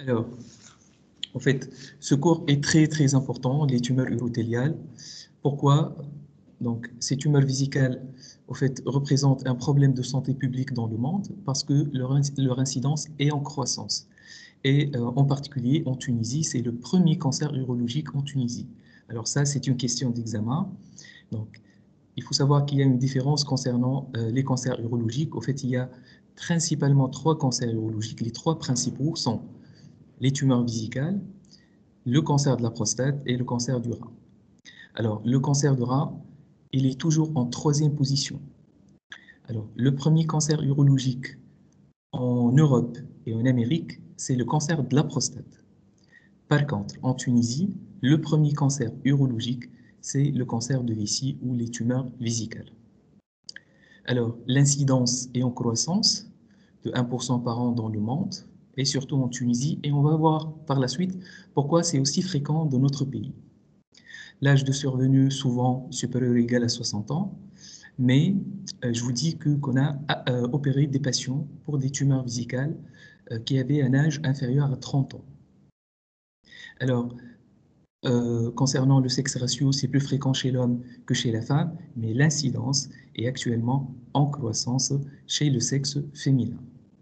Alors, en fait, ce cours est très important, les tumeurs urothéliales. Pourquoi? Donc, ces tumeurs vésicales, en fait, représentent un problème de santé publique dans le monde parce que leur incidence est en croissance. Et en particulier en Tunisie, c'est le premier cancer urologique en Tunisie. Alors ça, c'est une question d'examen. Donc, il faut savoir qu'il y a une différence concernant les cancers urologiques. Au fait, il y a principalement 3 cancers urologiques. Les 3 principaux sont les tumeurs vésicales, le cancer de la prostate et le cancer du rein. Alors, le cancer du rein, il est toujours en 3e position. Alors, le premier cancer urologique en Europe et en Amérique, c'est le cancer de la prostate. Par contre, en Tunisie, le premier cancer urologique, c'est le cancer de vessie ou les tumeurs vésicales. Alors, l'incidence est en croissance de 1% par an dans le monde, et surtout en Tunisie, et on va voir par la suite pourquoi c'est aussi fréquent dans notre pays. L'âge de survenue souvent supérieur ou égal à 60 ans, mais je vous dis qu'on a opéré des patients pour des tumeurs vésicales qui avaient un âge inférieur à 30 ans. Alors, concernant le sexe ratio, c'est plus fréquent chez l'homme que chez la femme, mais l'incidence est actuellement en croissance chez le sexe féminin.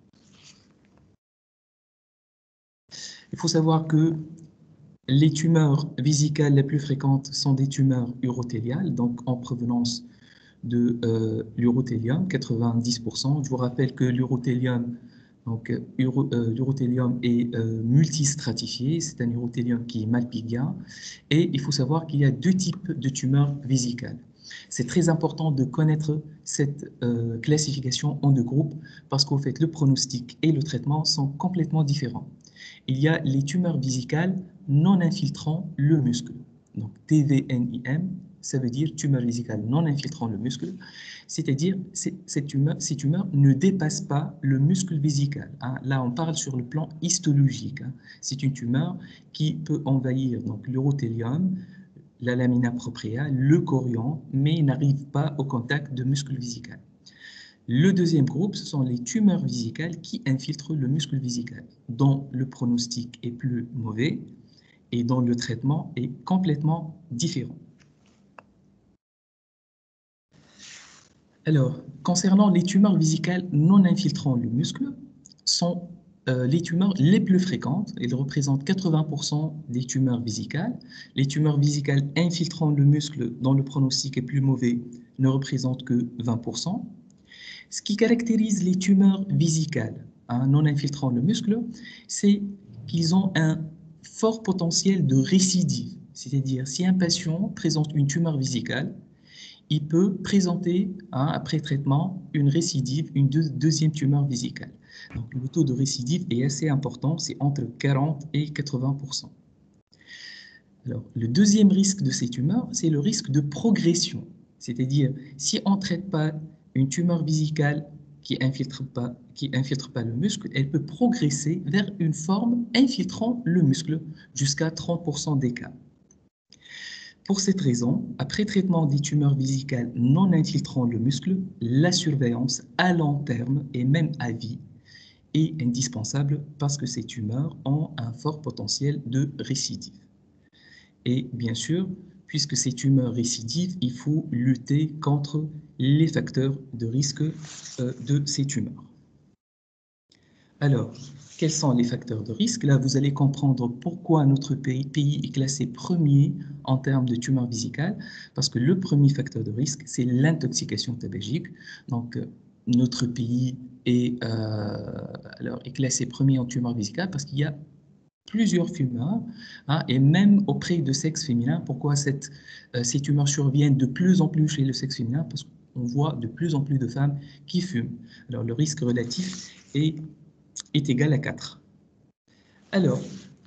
Il faut savoir que les tumeurs vésicales les plus fréquentes sont des tumeurs urothéliales, donc en provenance de l'urothélium, 90%. Je vous rappelle que l'urothélium est multistratifié, c'est un urothélium qui est malpigien, et il faut savoir qu'il y a 2 types de tumeurs vésicales. C'est très important de connaître cette classification en 2 groupes parce qu'en fait le pronostic et le traitement sont complètement différents. Il y a les tumeurs vésicales non infiltrant le muscle, donc TVNIM, ça veut dire tumeur vésicale non infiltrant le muscle, c'est-à-dire ces tumeurs ne dépassent pas le muscle vésical. Hein. Là, on parle sur le plan histologique. Hein. C'est une tumeur qui peut envahir l'urothélium, la lamina propria, le chorion, mais n'arrive pas au contact de muscle vésical. Le deuxième groupe, ce sont les tumeurs vésicales qui infiltrent le muscle vésical, dont le pronostic est plus mauvais et dont le traitement est complètement différent. Alors, concernant les tumeurs vésicales non infiltrant le muscle, sont les tumeurs les plus fréquentes. Elles représentent 80% des tumeurs vésicales. Les tumeurs vésicales infiltrant le muscle dont le pronostic est plus mauvais ne représentent que 20%. Ce qui caractérise les tumeurs vésicales non infiltrant le muscle, c'est qu'ils ont un fort potentiel de récidive. C'est-à-dire, si un patient présente une tumeur vésicale, il peut présenter, après traitement, une récidive, une deuxième tumeur vésicale. Donc, le taux de récidive est assez important, c'est entre 40 et 80%. Alors, le deuxième risque de ces tumeurs, c'est le risque de progression. C'est-à-dire, si on ne traite pas une tumeur vésicale qui infiltre pas le muscle, elle peut progresser vers une forme infiltrant le muscle jusqu'à 30% des cas. Pour cette raison, après traitement des tumeurs vésicales non infiltrant le muscle, la surveillance à long terme et même à vie est indispensable parce que ces tumeurs ont un fort potentiel de récidive. Et bien sûr, puisque ces tumeurs récidives, il faut lutter contre les facteurs de risque de ces tumeurs. Alors, quels sont les facteurs de risque? Là, vous allez comprendre pourquoi notre pays est classé premier en termes de tumeurs vésicales, parce que le premier facteur de risque, c'est l'intoxication tabagique. Donc, notre pays est classé premier en tumeurs vésicales parce qu'il y a plusieurs fumeurs, et même auprès de sexe féminin. Pourquoi ces tumeurs surviennent de plus en plus chez le sexe féminin? Parce qu'on voit de plus en plus de femmes qui fument. Alors, le risque relatif est égal à 4. Alors,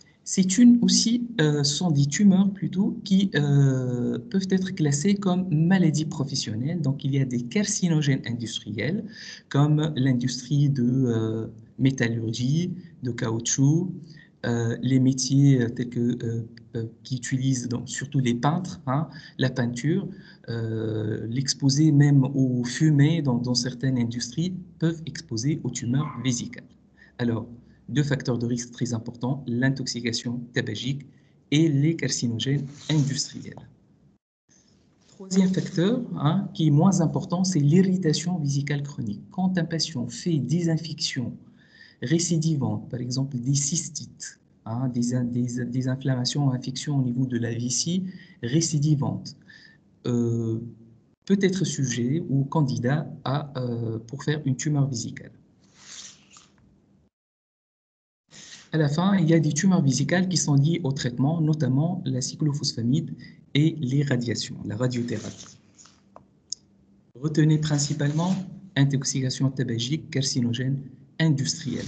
sont des tumeurs plutôt qui peuvent être classées comme maladies professionnelles. Donc, il y a des carcinogènes industriels comme l'industrie de métallurgie, de caoutchouc, les métiers tels que qui utilisent donc, surtout les peintres, la peinture, l'exposer même aux fumées dans certaines industries peuvent exposer aux tumeurs vésicales. Alors, deux facteurs de risque très importants, l'intoxication tabagique et les carcinogènes industriels. Troisième facteur, qui est moins important, c'est l'irritation vésicale chronique. Quand un patient fait des infections récidivantes, par exemple des cystites, des inflammations, infections au niveau de la vessie récidivantes, peut être sujet ou candidat pour faire une tumeur vésicale. À la fin, il y a des tumeurs vésicales qui sont liées au traitement, notamment la cyclophosphamide et les radiations, la radiothérapie. Retenez principalement intoxication tabagique, carcinogène, industrielle.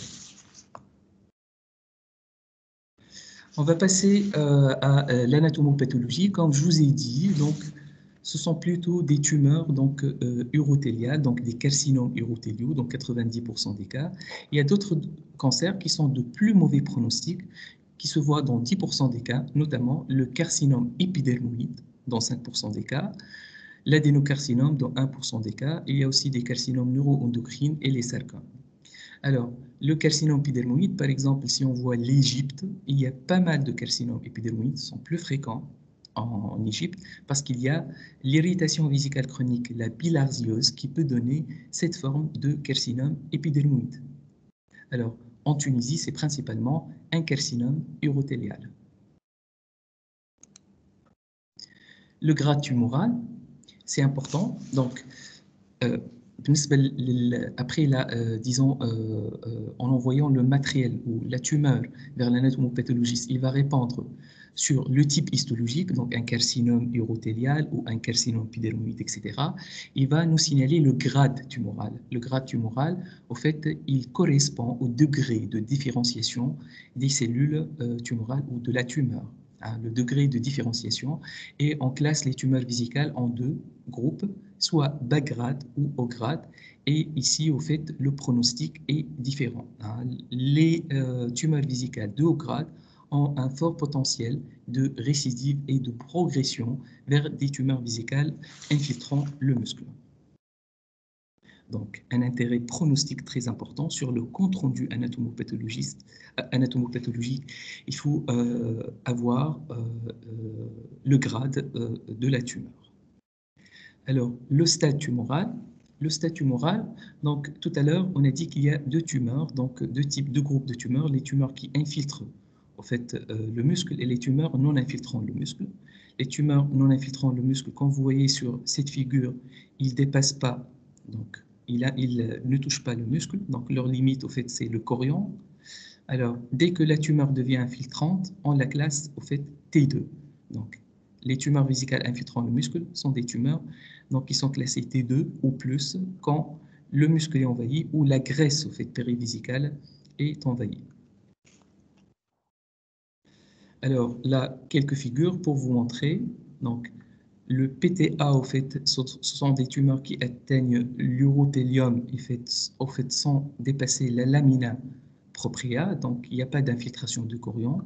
On va passer à l'anatomopathologie. Comme je vous ai dit, donc, ce sont plutôt des tumeurs urothéliales, donc des carcinomes urothéliaux, donc 90% des cas. Il y a d'autres cancers qui sont de plus mauvais pronostic, qui se voient dans 10% des cas, notamment le carcinome épidermoïde dans 5% des cas, l'adénocarcinome dans 1% des cas, et il y a aussi des carcinomes neuroendocrines et les sarcomes. Alors, le carcinome épidermoïde, par exemple, si on voit l'Égypte, il y a pas mal de carcinomes épidermoïdes, sont plus fréquents en Égypte, parce qu'il y a l'irritation vésicale chronique, la bilharziose, qui peut donner cette forme de carcinome épidermoïde. Alors, en Tunisie, c'est principalement un carcinome urothélial. Le grade tumoral, c'est important. Donc, après, disons, en envoyant le matériel ou la tumeur vers l'anatomopathologique, il va répondre sur le type histologique, donc un carcinome urothélial ou un carcinome épidermoïde, etc. Il va nous signaler le grade tumoral. Le grade tumoral, au fait, il correspond au degré de différenciation des cellules tumorales ou de la tumeur. Le degré de différenciation, et on classe les tumeurs vésicales en deux groupes, soit bas grade ou haut grade, et ici, au fait, le pronostic est différent. Les tumeurs vésicales de haut grade ont un fort potentiel de récidive et de progression vers des tumeurs vésicales infiltrant le muscle. Donc, un intérêt pronostique très important sur le compte-rendu anatomopathologique. Il faut avoir le grade de la tumeur. Alors, le stade tumoral. Le stade tumoral, donc tout à l'heure, on a dit qu'il y a deux tumeurs, donc deux groupes de tumeurs, les tumeurs qui infiltrent en fait, le muscle et les tumeurs non infiltrant le muscle. Les tumeurs non infiltrant le muscle, comme vous voyez sur cette figure, ils ne dépassent pas, donc ils ne touchent pas le muscle, donc leur limite, au fait, c'est le chorion. Alors, dès que la tumeur devient infiltrante, on la classe, au fait, T2. Donc, les tumeurs vésicales infiltrant le muscle sont des tumeurs qui sont classées T2 ou plus quand le muscle est envahi ou la graisse, au fait, périvésicale est envahie. Alors, là, quelques figures pour vous montrer. Donc, le PTA, au fait, ce sont des tumeurs qui atteignent l'urothélium, au fait, sans dépasser la lamina propria, donc il n'y a pas d'infiltration de chorion.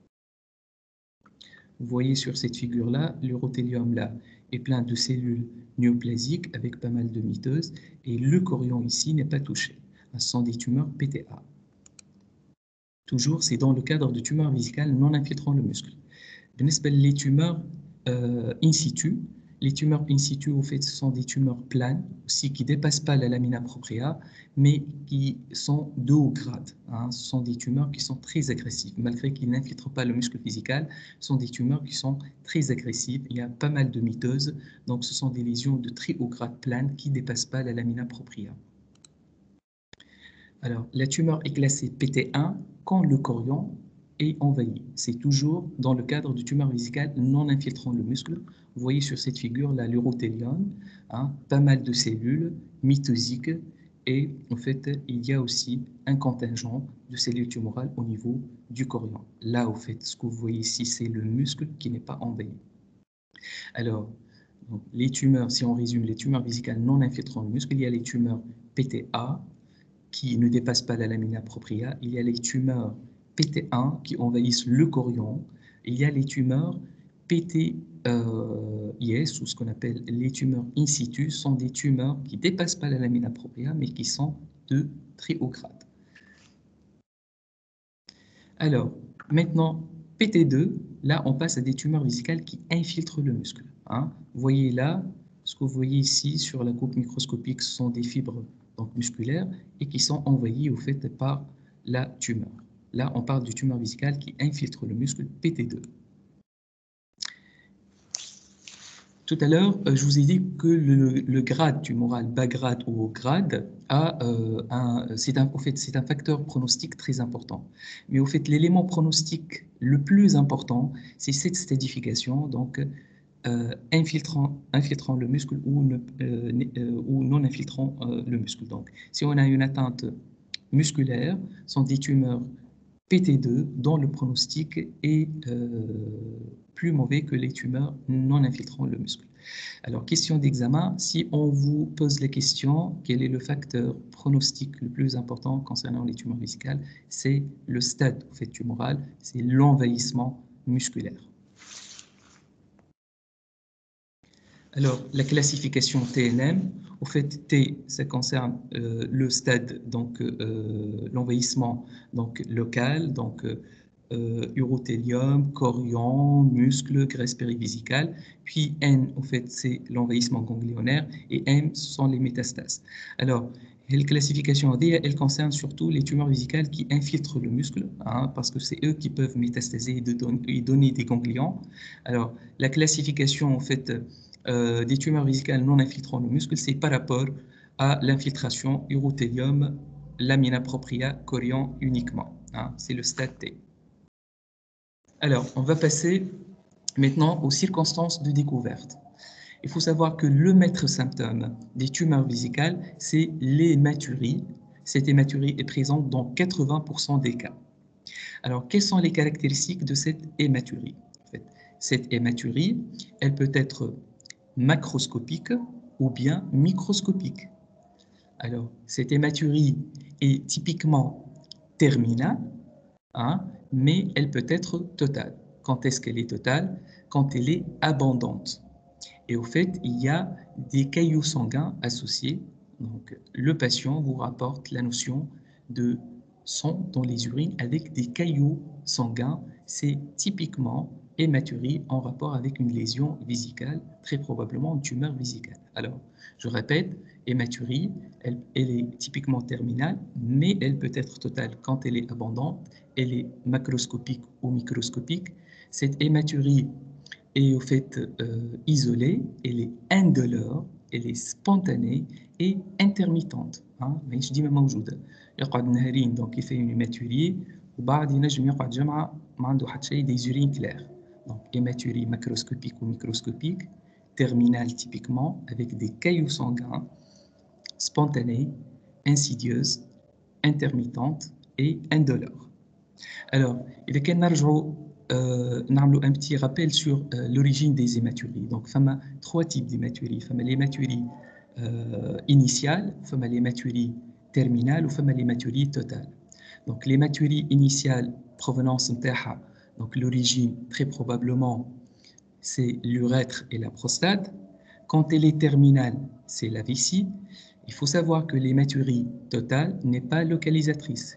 Vous voyez sur cette figure-là, l'urothélium là est plein de cellules néoplasiques avec pas mal de mitoses, et le chorion ici n'est pas touché. Ce sont des tumeurs PTA. Toujours, c'est dans le cadre de tumeurs vésicales non infiltrant le muscle. Les tumeurs in situ, les tumeurs in situ, au fait, ce sont des tumeurs planes, aussi qui ne dépassent pas la lamina propria, mais qui sont de haut grade. Ce sont des tumeurs qui sont très agressives, malgré qu'ils n'infiltrent pas le muscle vésical, ce sont des tumeurs qui sont très agressives. Il y a pas mal de mitoses, donc ce sont des lésions de très haut grade planes qui ne dépassent pas la lamina propria. Alors, la tumeur est classée PT1 quand le chorion est envahi. C'est toujours dans le cadre de tumeurs vésicales non infiltrant le muscle. Vous voyez sur cette figure là l'urothélium, pas mal de cellules mitosiques, et en fait, il y a aussi un contingent de cellules tumorales au niveau du chorion. Là, au fait, ce que vous voyez ici, c'est le muscle qui n'est pas envahi. Alors, les tumeurs, si on résume, les tumeurs vésicales non infiltrant le muscle, il y a les tumeurs PTA, qui ne dépassent pas la lamina propria. Il y a les tumeurs PT1 qui envahissent le chorion. Il y a les tumeurs PTIS, ou ce qu'on appelle les tumeurs in situ, sont des tumeurs qui ne dépassent pas la lamina propria, mais qui sont de très haut grade. Alors, maintenant, PT2, là, on passe à des tumeurs vésicales qui infiltrent le muscle. Hein. Vous voyez là, ce que vous voyez ici sur la coupe microscopique, ce sont des fibres donc, musculaires et qui sont envahies au fait par la tumeur. Là, on parle de tumeur vésicale qui infiltre le muscle PT2. Tout à l'heure, je vous ai dit que le grade tumoral, bas grade ou haut grade, c'est un facteur pronostic très important. Mais au fait, l'élément pronostic le plus important, c'est cette stadification, donc infiltrant le muscle ou non infiltrant le muscle. Donc, si on a une atteinte musculaire, sont des tumeurs PT2 dont le pronostic est plus mauvais que les tumeurs non infiltrant le muscle. Alors, question d'examen, si on vous pose la question, quel est le facteur pronostic le plus important concernant les tumeurs vésicales? C'est le stade en fait, tumoral, c'est l'envahissement musculaire. Alors, la classification TNM, au fait, T, ça concerne le stade, donc l'envahissement donc, local, donc urothélium, chorion, muscle, graisse périvésicale. Puis N, au fait, c'est l'envahissement ganglionnaire et M, ce sont les métastases. Alors, la classification D, elle concerne surtout les tumeurs vésicales qui infiltrent le muscle, hein, parce que c'est eux qui peuvent métastaser et donner des ganglions. Alors, la classification, en fait, des tumeurs vésicales non infiltrant le muscle, c'est par rapport à l'infiltration urothélium, lamina propria, chorion uniquement. Hein, c'est le stade T. Alors, on va passer maintenant aux circonstances de découverte. Il faut savoir que le maître symptôme des tumeurs vésicales, c'est l'hématurie. Cette hématurie est présente dans 80% des cas. Alors, quelles sont les caractéristiques de cette hématurie? En fait, cette hématurie, elle peut être macroscopique ou bien microscopique. Alors, cette hématurie est typiquement terminale, hein, mais elle peut être totale. Quand est-ce qu'elle est totale? Quand elle est abondante. Et au fait, il y a des caillots sanguins associés. Donc, le patient vous rapporte la notion de sang dans les urines avec des caillots sanguins. C'est typiquement hématurie en rapport avec une lésion vésicale, très probablement une tumeur vésicale. Alors, je répète, hématurie, elle est typiquement terminale, mais elle peut être totale quand elle est abondante, elle est macroscopique ou microscopique. Cette hématurie est au fait isolée, elle est indolore, elle est spontanée et intermittente. ماهيش ديما موجودة. يقعد نهارين دونك يفي une hématurie وبعد ينجم يقعد جمعة ما عنده حتى شيء des urines claires. Donc hématurie macroscopique ou microscopique, terminale typiquement avec des caillots sanguins, spontanés, insidieuses, intermittentes et indolores. Alors, إذا كان نرجعوا نعملوا un petit rappel sur l'origine des hématuries. Donc, il y a trois types d'hématuries. Il y a l'hématurie initiale, il y a l'hématurie terminale ou il y a l'hématurie totale. Donc, l'hématurie initiale, provenance نتاعها, donc l'origine, très probablement, c'est l'urètre et la prostate. Quand elle est terminale, c'est la vessie. Il faut savoir que l'hématurie totale n'est pas localisatrice.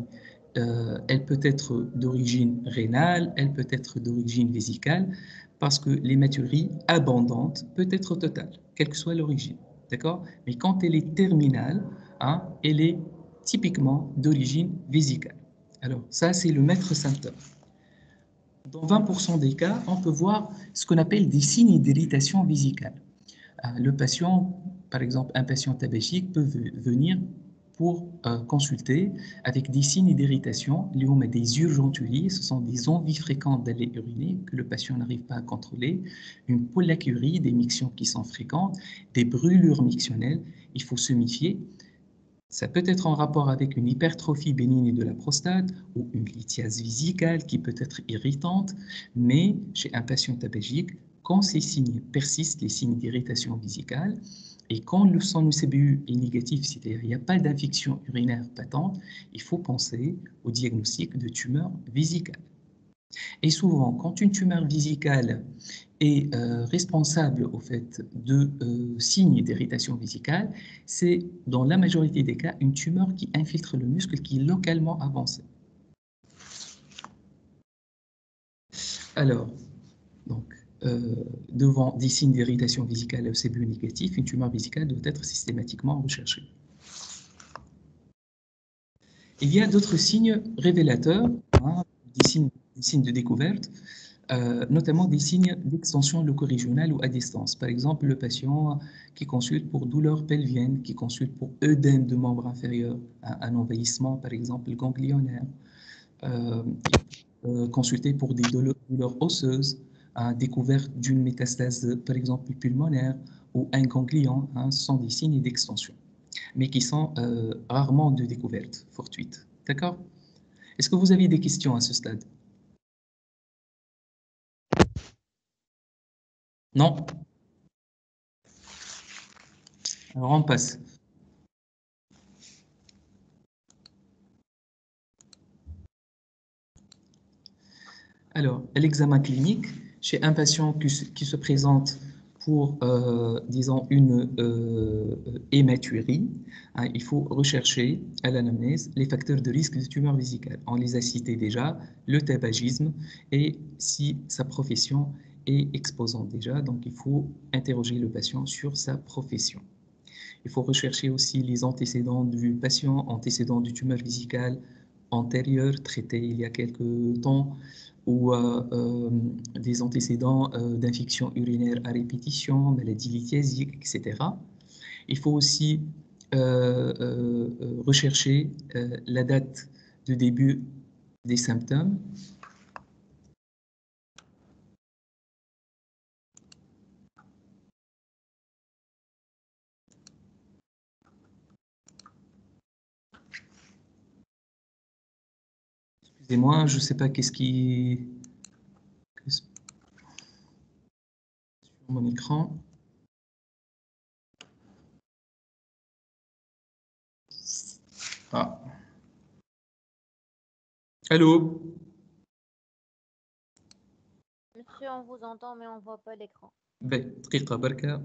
Elle peut être d'origine rénale, elle peut être d'origine vésicale, parce que l'hématurie abondante peut être totale, quelle que soit l'origine. D'accord? Mais quand elle est terminale, hein, elle est typiquement d'origine vésicale. Alors, ça, c'est le maître symptôme. Dans 20% des cas, on peut voir ce qu'on appelle des signes d'irritation vésicale. Le patient, par exemple, un patient tabagique peut venir pour consulter avec des signes d'irritation liés à des urgenturies, ce sont des envies fréquentes d'aller uriner que le patient n'arrive pas à contrôler, une pollacurie, des mictions qui sont fréquentes, des brûlures mictionnelles, il faut se méfier. Ça peut être en rapport avec une hypertrophie bénigne de la prostate ou une lithiase vésicale qui peut être irritante, mais chez un patient tabagique, quand ces signes persistent, les signes d'irritation vésicale, et quand le sang UCBU est négatif, c'est-à-dire qu'il n'y a pas d'infection urinaire patente, il faut penser au diagnostic de tumeur vésicale. Et souvent, quand une tumeur vésicale est responsable au fait de signes d'irritation vésicale, c'est dans la majorité des cas une tumeur qui infiltre le muscle qui est localement avancée. Alors, donc, devant des signes d'irritation vésicale ECBE négatif, une tumeur vésicale doit être systématiquement recherchée. Il y a d'autres signes révélateurs, hein, des signes de découverte, notamment des signes d'extension locorégionale ou à distance. Par exemple, le patient qui consulte pour douleur pelvienne, qui consulte pour œdème de membre inférieur, un envahissement par exemple ganglionnaire, euh, consulter pour des douleurs osseuses, découverte d'une métastase par exemple pulmonaire ou un ganglion, hein, ce sont des signes d'extension, mais qui sont rarement de découverte fortuite. D'accord? Est-ce que vous avez des questions à ce stade? Non? Alors on passe. Alors, l'examen clinique chez un patient qui se présente pour, disons, une hématurie, hein, il faut rechercher à l'anamnèse les facteurs de risque de tumeur vésicale. On les a cités déjà, le tabagisme et si sa profession est exposante déjà, donc il faut interroger le patient sur sa profession. Il faut rechercher aussi les antécédents du patient, antécédents du tumeur vésicale antérieure traité il y a quelques temps, ou des antécédents d'infection urinaire à répétition, maladie lithiasique, etc. Il faut aussi rechercher la date de début des symptômes. Excusez-moi, je ne sais pas qu'est-ce qui sur mon écran. Ah. Allô? Monsieur, on vous entend, mais on voit pas l'écran. دقيقة بركة.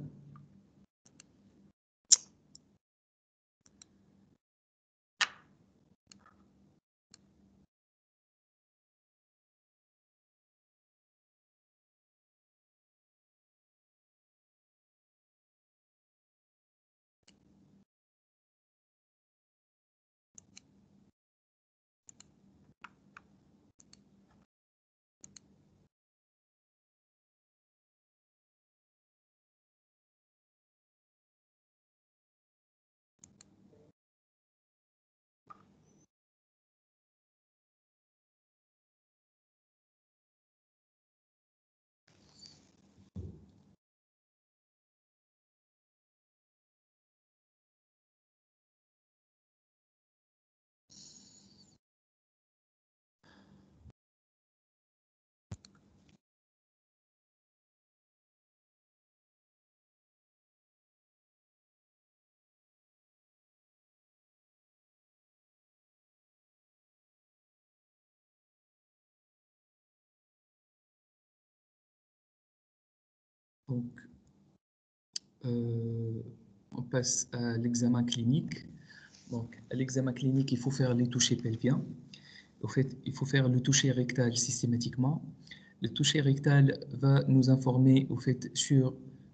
Donc, on passe à l'examen clinique. Donc, à l'examen clinique, il faut faire les touchés pelviens. Au fait, il faut faire le toucher rectal systématiquement. Le toucher rectal va nous informer au fait sur,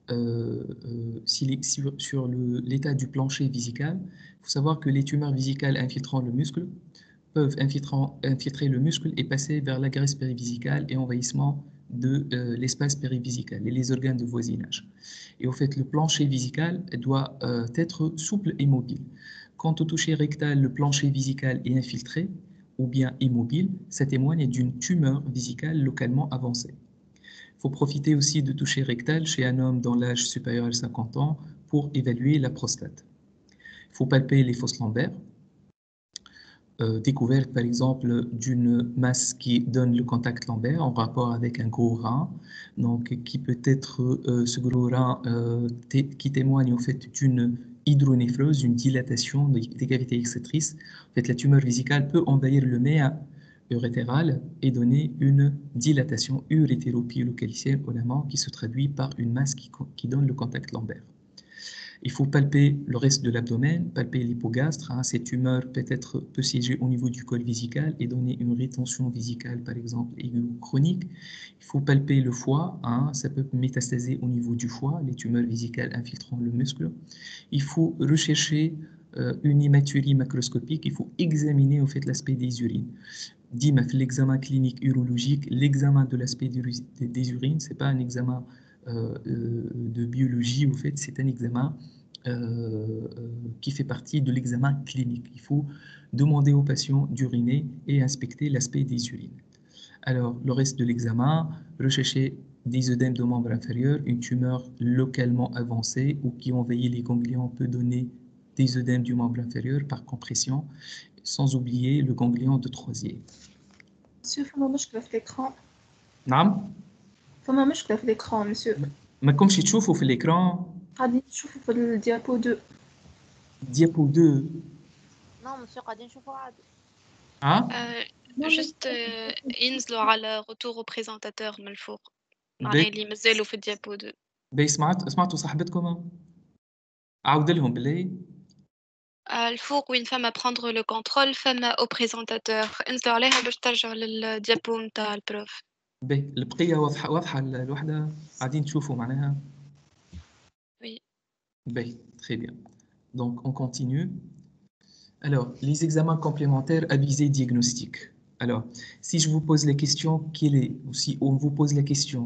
sur l'état du plancher vésical. Il faut savoir que les tumeurs vésicales infiltrant le muscle peuvent infiltrer le muscle et passer vers la graisse périvésicale et envahissement de l'espace périvésical et les organes de voisinage. Et au fait, le plancher vésical doit être souple et mobile. Quant au toucher rectal, le plancher vésical est infiltré ou bien immobile, ça témoigne d'une tumeur vésicale localement avancée. Il faut profiter aussi de toucher rectal chez un homme dans l'âge supérieur à 50 ans pour évaluer la prostate. Il faut palper les fosses lombaires, découverte par exemple d'une masse qui donne le contact lombaire en rapport avec un gros rein, donc qui peut être ce gros rein qui témoigne en fait d'une hydronéphrose, une dilatation des cavités excrétrices. En fait, la tumeur vésicale peut envahir le méa urétéral et donner une dilatation urétéropie localisée au lament qui se traduit par une masse qui donne le contact lombaire. Il faut palper le reste de l'abdomen, palper l'hypogastre. Hein. Cette tumeur peut siéger au niveau du col vésical et donner une rétention vésicale, par exemple, aiguë ou chronique. Il faut palper le foie. Hein. Ça peut métastaser au niveau du foie, les tumeurs vésicales infiltrant le muscle. Il faut rechercher une hématurie macroscopique. Il faut examiner au fait l'aspect des urines. Dis-moi, l'examen clinique urologique, l'examen de l'aspect des urines, c'est pas un examen de biologie, au fait, c'est un examen qui fait partie de l'examen clinique. Il faut demander aux patients d'uriner et inspecter l'aspect des urines. Alors, le reste de l'examen, rechercher des œdèmes de membres inférieurs, une tumeur localement avancée ou qui envahit les ganglions peut donner des œdèmes du membre inférieur par compression, sans oublier le ganglion de Troisier. Monsieur, فما مشكلة في l'écran. نعم؟ فما مشكلة في l'écran, monsieur. ما كنتش تشوفوا في الإكران قاعدين نشوفوا في الديابو 2. diapo 2 Non, monsieur, قاعدين نشوفوا عادي. juste ينزلوا على retour au présentateur من الفوق معناها باهي اللي مازالوا في الديابو 2. باهي سمعتوا صاحبتكم عاود لهم بالله الفوق وين فما prendre le contrôle فما au présentateur انزلوا عليها باش ترجعوا للديابو نتاع البروف. باهي البقية واضحة الوحدة قاعدين تشوفوا معناها Oui. باهي très bien donc on continue. Alors, les examens complémentaires à visée diagnostique. Alors, si je vous pose la question, si on vous pose la question,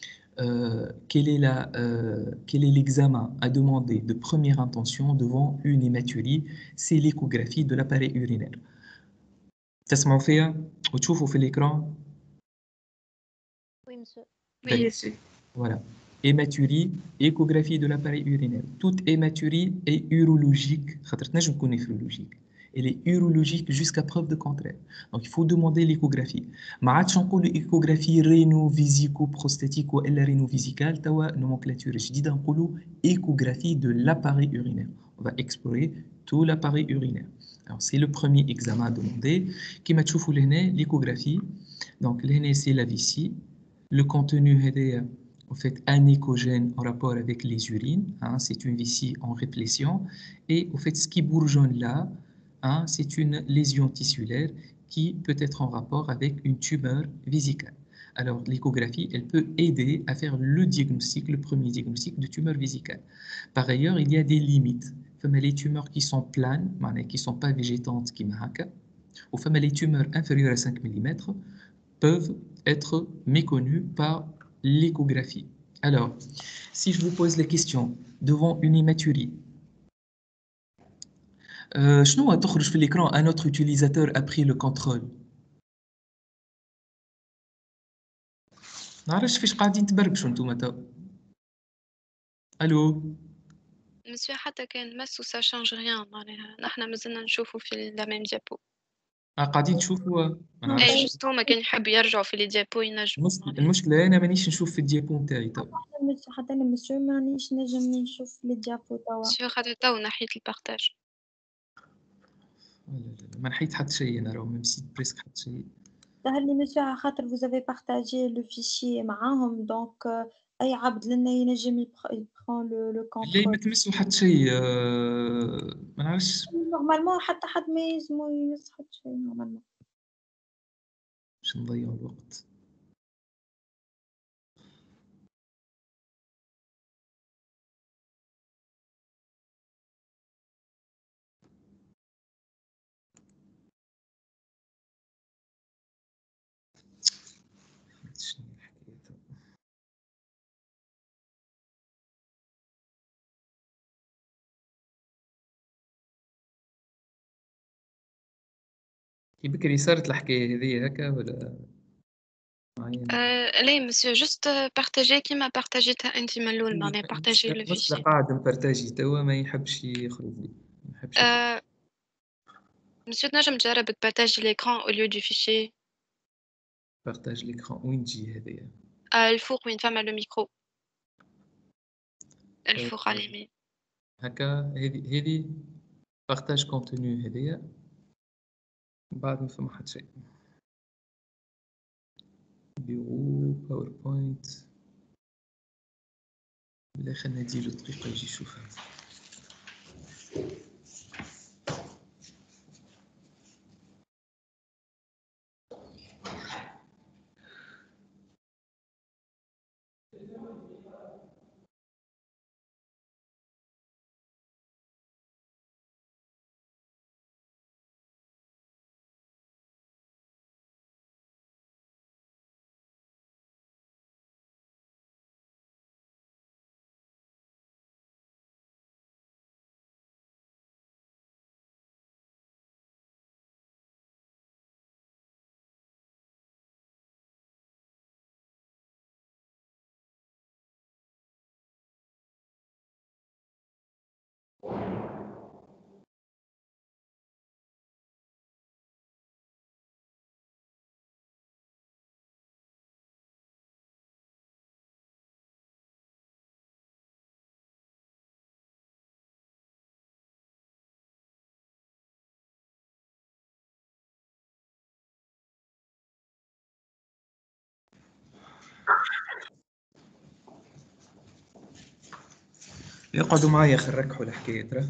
quel est l'examen à demander de première intention devant une hématurie, c'est l'échographie de l'appareil urinaire. تسمعوا فيها وتشوفوا في l'écran. Oui, monsieur. Oui, monsieur. Voilà. Hématurie, échographie de l'appareil urinaire. Toute hématurie est urologique. خاطر néphrologique. Elle est urologique jusqu'à preuve de contraire. Donc il faut demander l'échographie. ما عادش نقولوا échographie réno-visico-prostatique ولا réno-visicale. توا nomenclature جديدة نقولوا échographie de l'appareil urinaire. On va explorer tout l'appareil urinaire. Alors c'est le premier examen à demander. كما تشوفوا لهنا l'échographie. Donc لهنا c'est la vessie. Le contenu هذايا en fait anéchogène en rapport avec les urines, hein, c'est une vessie en réplétion, et au fait ce qui bourgeonne là, hein, c'est une lésion tissulaire qui peut être en rapport avec une tumeur vésicale. Alors l'échographie, elle peut aider à faire le diagnostic, le premier diagnostic de tumeur vésicale. Par ailleurs, il y a des limites. Les tumeurs qui sont planes, qui ne sont pas végétantes, qui ou les tumeurs inférieures à 5 mm peuvent être méconnues par l'échographie. Alors, si je vous pose la question devant une hématurie, شنو تخرج في l'écran un autre utilisateur a pris le contrôle. نعرفش فيش قاعدين تبربشوا نتوما تو. الو. Monsieur حتى كان مس و ça change rien معناها نحنا مازلنا نشوفوا في la même diapo. قاعدين تشوفوا ما نعرفش. اي جوست هما كان يحبوا يرجعوا في لي ديابو ينجموا. المشكلة أنا مانيش نشوف في الديابو نتاعي تو. حتى أنا مسيو مانيش نجم نشوف لي ديابو توا. مسيو خاطر تو نحيت البارتاج. ما نحيت حتى شيء أنا راهو نسيت بريسك حتى شيء. ظهر لي مسيو على خاطر vous avez partagé le fichier معاهم donc أي عبد لنا ينجم يبخون le contrôle. لا ما تمسوا حتى شيء ما نعرفش. نورمالمون حتى حد ما يلزمو يمس حتى شيء نورمالمون. باش نضيعوا الوقت. كي بكري صارت الحكاية هذه هكا ولا لا مسيو جوست بارتاجي كيما بارتاجيتها انت من الاول معناها بارتاجي لو فيشي. قاعد نبارتاجي توا ما يحبش يخرج لي. ما يحبش. مسيو تنجم تجرب تبارتاجي ليكران او ليو دو فيشي. بارتاج ليكران وين تجي هذيا؟ الفوق وين فما لو ميكرو. الفوق على اليمين. هكا هذه بارتاج كونتوني هذيا بعد ما فما حتى شيء. بيرو باوربوينت. بلا خلينا نديرو دقيقة يجي يشوفها. يقعدوا معايا خركحوا الحكاية ترى.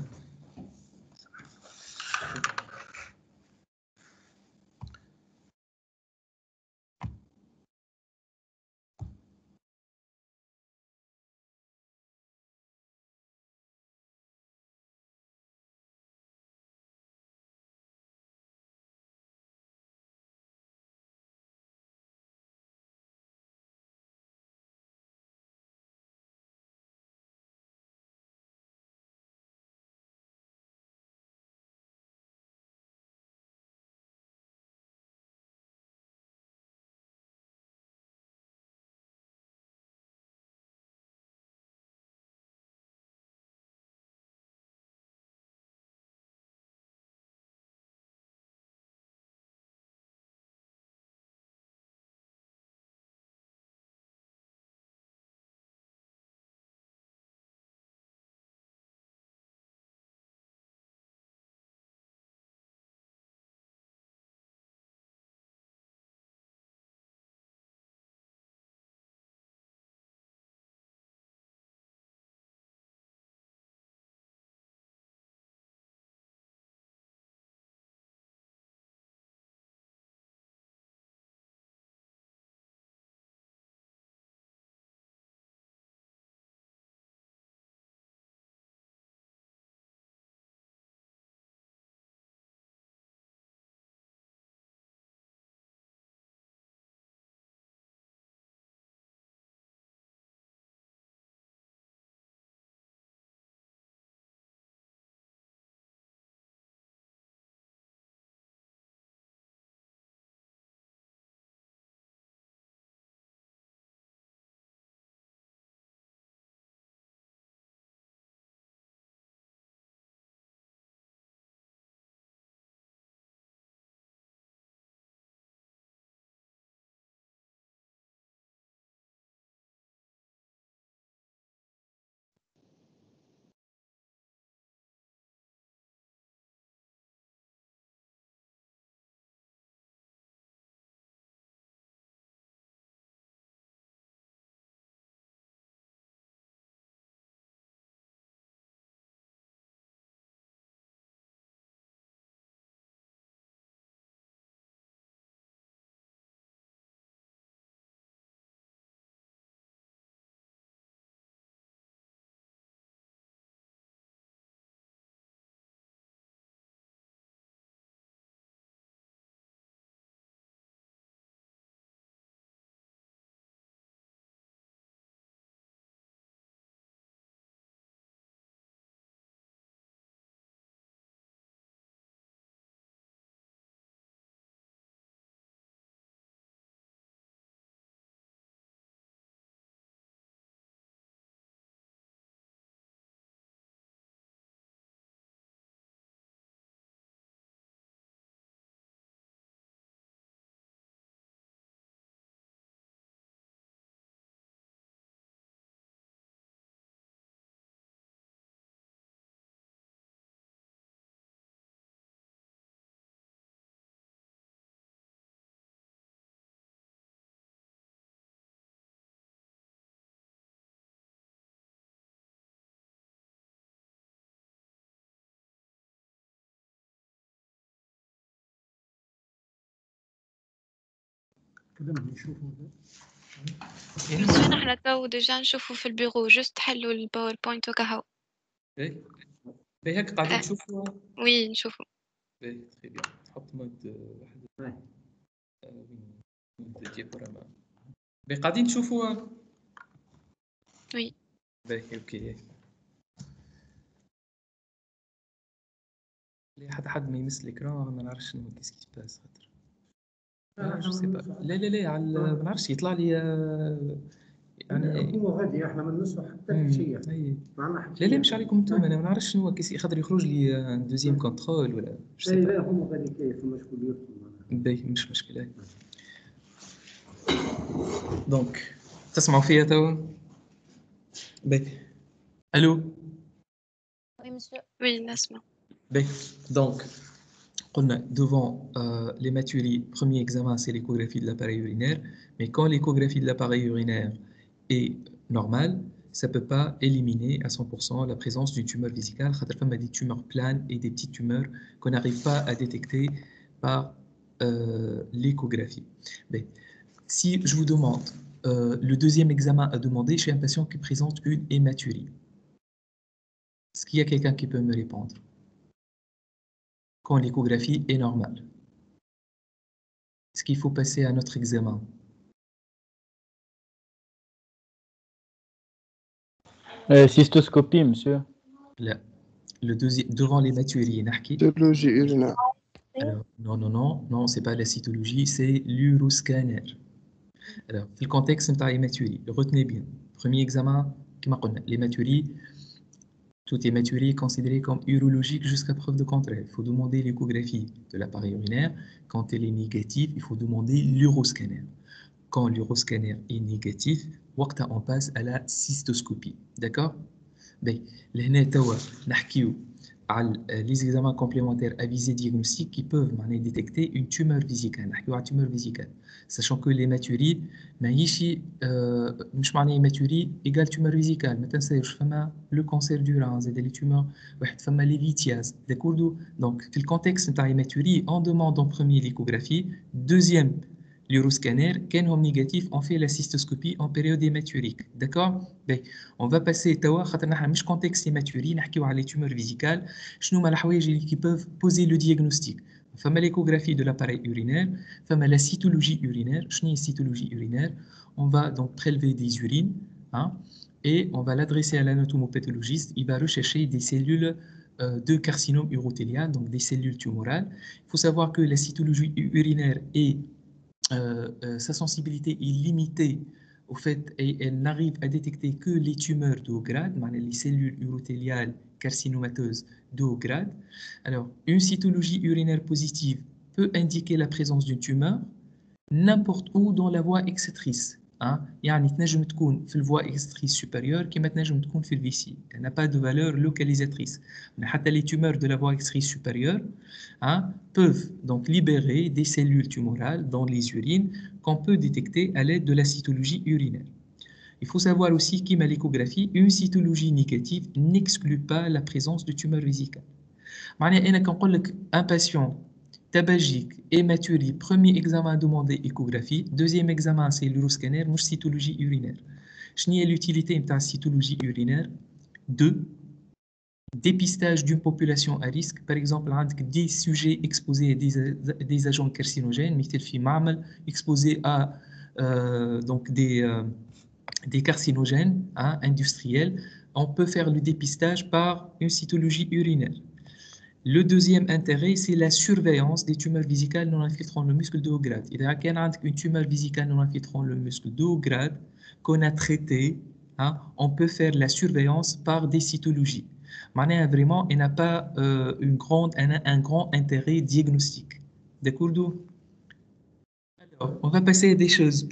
كده بنشوفه ده. مسيو نحن تو ديجا نشوفوا في البيرو جست حلوا الباوربوينت وكهو. باهي باهي هيك قاعدين آه. تشوفوا. وي نشوفوا. باهي تخي بيان نحط مود واحد. باهي. مود ديابوراما. باهي قاعدين تشوفوا. وي. باهي اوكي. لا حد ما يمس الإكران ما نعرفش شنو كيسكي باس خاطر. لا لا لا على ما نعرفش يطلع لي يعني هو غادي احنا ما ننسوا حتى شيء. لا لا مش عليكم انتم انا ما نعرفش شنو كيسكي خاطر يخرج لي دوزيام كونترول ولا لا لا هم غادي كيف مشكل يطلب. باهي مش مشكلة. دونك تسمعوا فيا توا؟ باهي الو. Oui, monsieur. وي نسمع. باهي دونك Devant l'hématurie, premier examen, c'est l'échographie de l'appareil urinaire. Mais quand l'échographie de l'appareil urinaire est normale, ça ne peut pas éliminer à 100% la présence d'une tumeur vésicale. Il y a des tumeurs planes et des petites tumeurs qu'on n'arrive pas à détecter par l'échographie. Mais si je vous demande le deuxième examen à demander chez un patient qui présente une hématurie, est-ce qu'il y a quelqu'un qui peut me répondre? Quand l'échographie est normale, est-ce qu'il faut passer à notre examen? Cystoscopie, monsieur. Là, le deuxième, devant l'hématurie, Cytologie urinaire. alors, non, c'est pas la cytologie, c'est l'uroscanner. Alors, في الcontexte de l'hématurie, retenez bien. Premier examen, comme on a l'hématurie, toute hématurie est considérée comme urologique jusqu'à preuve de contraire. Il faut demander l'échographie de l'appareil urinaire. Quand elle est négative, il faut demander l'uroscanner. Quand l'uroscanner est négatif, on passe à la cystoscopie. D'accord? Bien, là, les examens complémentaires à visée diagnostique qui peuvent détecter une tumeur vésicale, sachant que l'hématurie, مش معنى hématurie égale tumeur vésicale. ما تنساوش فما le cancer du rein, les tumeurs, فما les lithiases, d'accord? Donc, في الcontexte de l'hématurie, on demande en premier l'échographie, deuxième l'uroscanner, quand on est négatif, on fait la cystoscopie en période hématurique, d'accord? On va passer توا خاطرنا مش contexte hématurie, نحكيو على les tumeurs vésicales, شنو هما الحوايج اللي qui peuvent poser le diagnostic. فما l'échographie de l'appareil urinaire, فما la cytologie urinaire. شنو هي cytologie urinaire? On va donc prélever des urines, hein, et on va l'adresser à l'anatomopathologiste. Il va rechercher des cellules de carcinome urothélial, donc des cellules tumorales. Il faut savoir que la cytologie urinaire est sa sensibilité est limitée au fait et elle n'arrive à détecter que les tumeurs de haut grade, les cellules urothéliales carcinomateuses de haut grade. Alors, une cytologie urinaire positive peut indiquer la présence d'une tumeur n'importe où dans la voie excrétrice. يعني تنجم تكون في الvoie excrétrice supérieure كما تنجم تكون في الفيسي. Elle n'a pas de valeur localisatrice. Mais حتى les tumeurs de la voie excrétrice supérieure peuvent donc libérer des cellules tumorales dans les urines qu'on peut détecter à l'aide de la cytologie urinaire. Il faut savoir aussi qu'à l'échographie, une cytologie négative n'exclut pas la présence de tumeurs vésicales. معناها أنا كنقول لك un patient tabagique, hématurie, premier examen demandé échographie, deuxième examen c'est l'uroscanner, mouche cytologie urinaire. شنو هي l'utilité de la cytologie urinaire? 2. Dépistage d'une population à risque, par exemple des sujets exposés à des agents carcinogènes, exposés à donc des carcinogènes industriels, on peut faire le dépistage par une cytologie urinaire. Le deuxième intérêt, c'est la surveillance des tumeurs vésicales non infiltrant le muscle de haut grade. Il y a une tumeur vésicale non infiltrant le muscle de haut grade qu'on a traité, on peut faire la surveillance par des cytologies. معناها vraiment, il n'a pas un grand intérêt diagnostique. D'accord? Alors, on va passer à des choses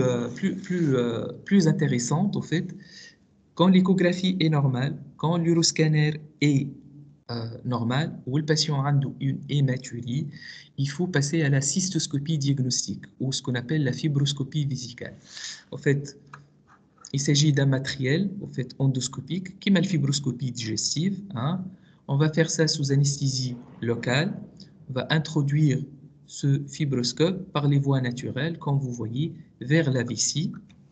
plus intéressantes, au fait. Quand l'échographie est normale, quand l'uroscanner est normal, où le patient a une hématurie, il faut passer à la cystoscopie diagnostique, ou ce qu'on appelle la fibroscopie vésicale. En fait, il s'agit d'un matériel endoscopique qui est la fibroscopie digestive. On va faire ça sous anesthésie locale. On va introduire ce fibroscope par les voies naturelles, comme vous voyez, vers la vessie.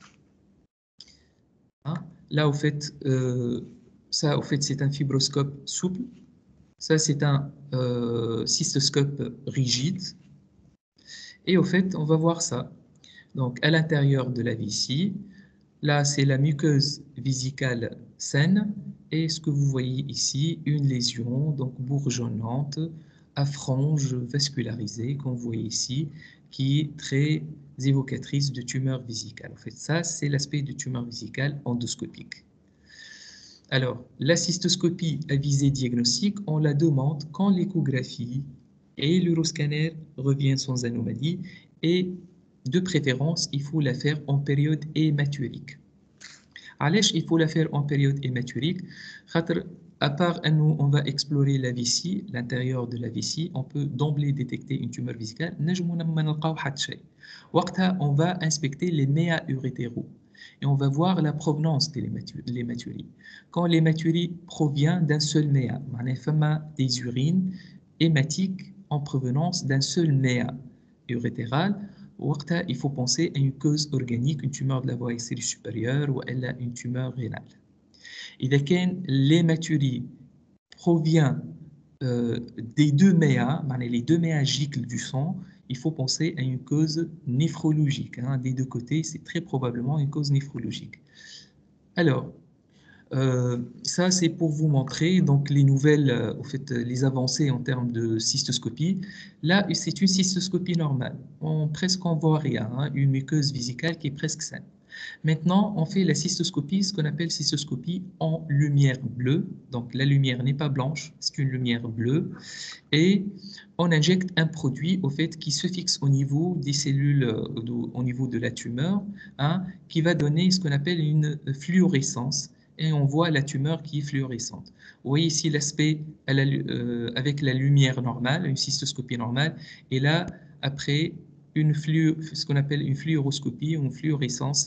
Là, au fait, c'est un fibroscope souple. Ça, c'est un cystoscope rigide. Et au fait, on va voir ça. Donc, à l'intérieur de la vessie, là, c'est la muqueuse vésicale saine. Et ce que vous voyez ici, une lésion donc bourgeonnante à franges vascularisées, comme vous voyez ici, qui est très évocatrice de tumeur vésicale. En fait, ça, c'est l'aspect de tumeur vésicale endoscopique. Alors, la cystoscopie à visée diagnostique, on la demande quand l'échographie et l'uroscanner reviennent sans anomalie et de préférence, il faut la faire en période hématurique. علاش il faut la faire en période hématurique? خاطر à part nous, on va explorer la vessie, l'intérieur de la vessie, on peut d'emblée détecter une tumeur vésicale. On va inspecter les méas urétéraux et on va voir la provenance des hématuries. Quand l'hématurie provient d'un seul méa, des urines hématiques en provenance d'un seul méa urétéral, il faut penser à une cause organique, une tumeur de la voie aérienne supérieure ou une tumeur rénale. إذا كان l'hématurie provient des deux méas, les deux méas gicles du sang, il faut penser à une cause néphrologique. Des deux côtés, c'est très probablement une cause néphrologique. Alors, ça c'est pour vous montrer donc les nouvelles, les avancées en termes de cystoscopie. Là, c'est une cystoscopie normale. Presque on voit rien, une muqueuse vésicale qui est presque saine. Maintenant, on fait la cystoscopie, ce qu'on appelle cystoscopie en lumière bleue. Donc, la lumière n'est pas blanche, c'est une lumière bleue. Et on injecte un produit, qui se fixe au niveau des cellules, au niveau de la tumeur, qui va donner ce qu'on appelle une fluorescence. Et on voit la tumeur qui est fluorescente. Vous voyez ici l'aspect avec la lumière normale, une cystoscopie normale. Et là, après, ce qu'on appelle une fluoroscopie ou une fluorescence,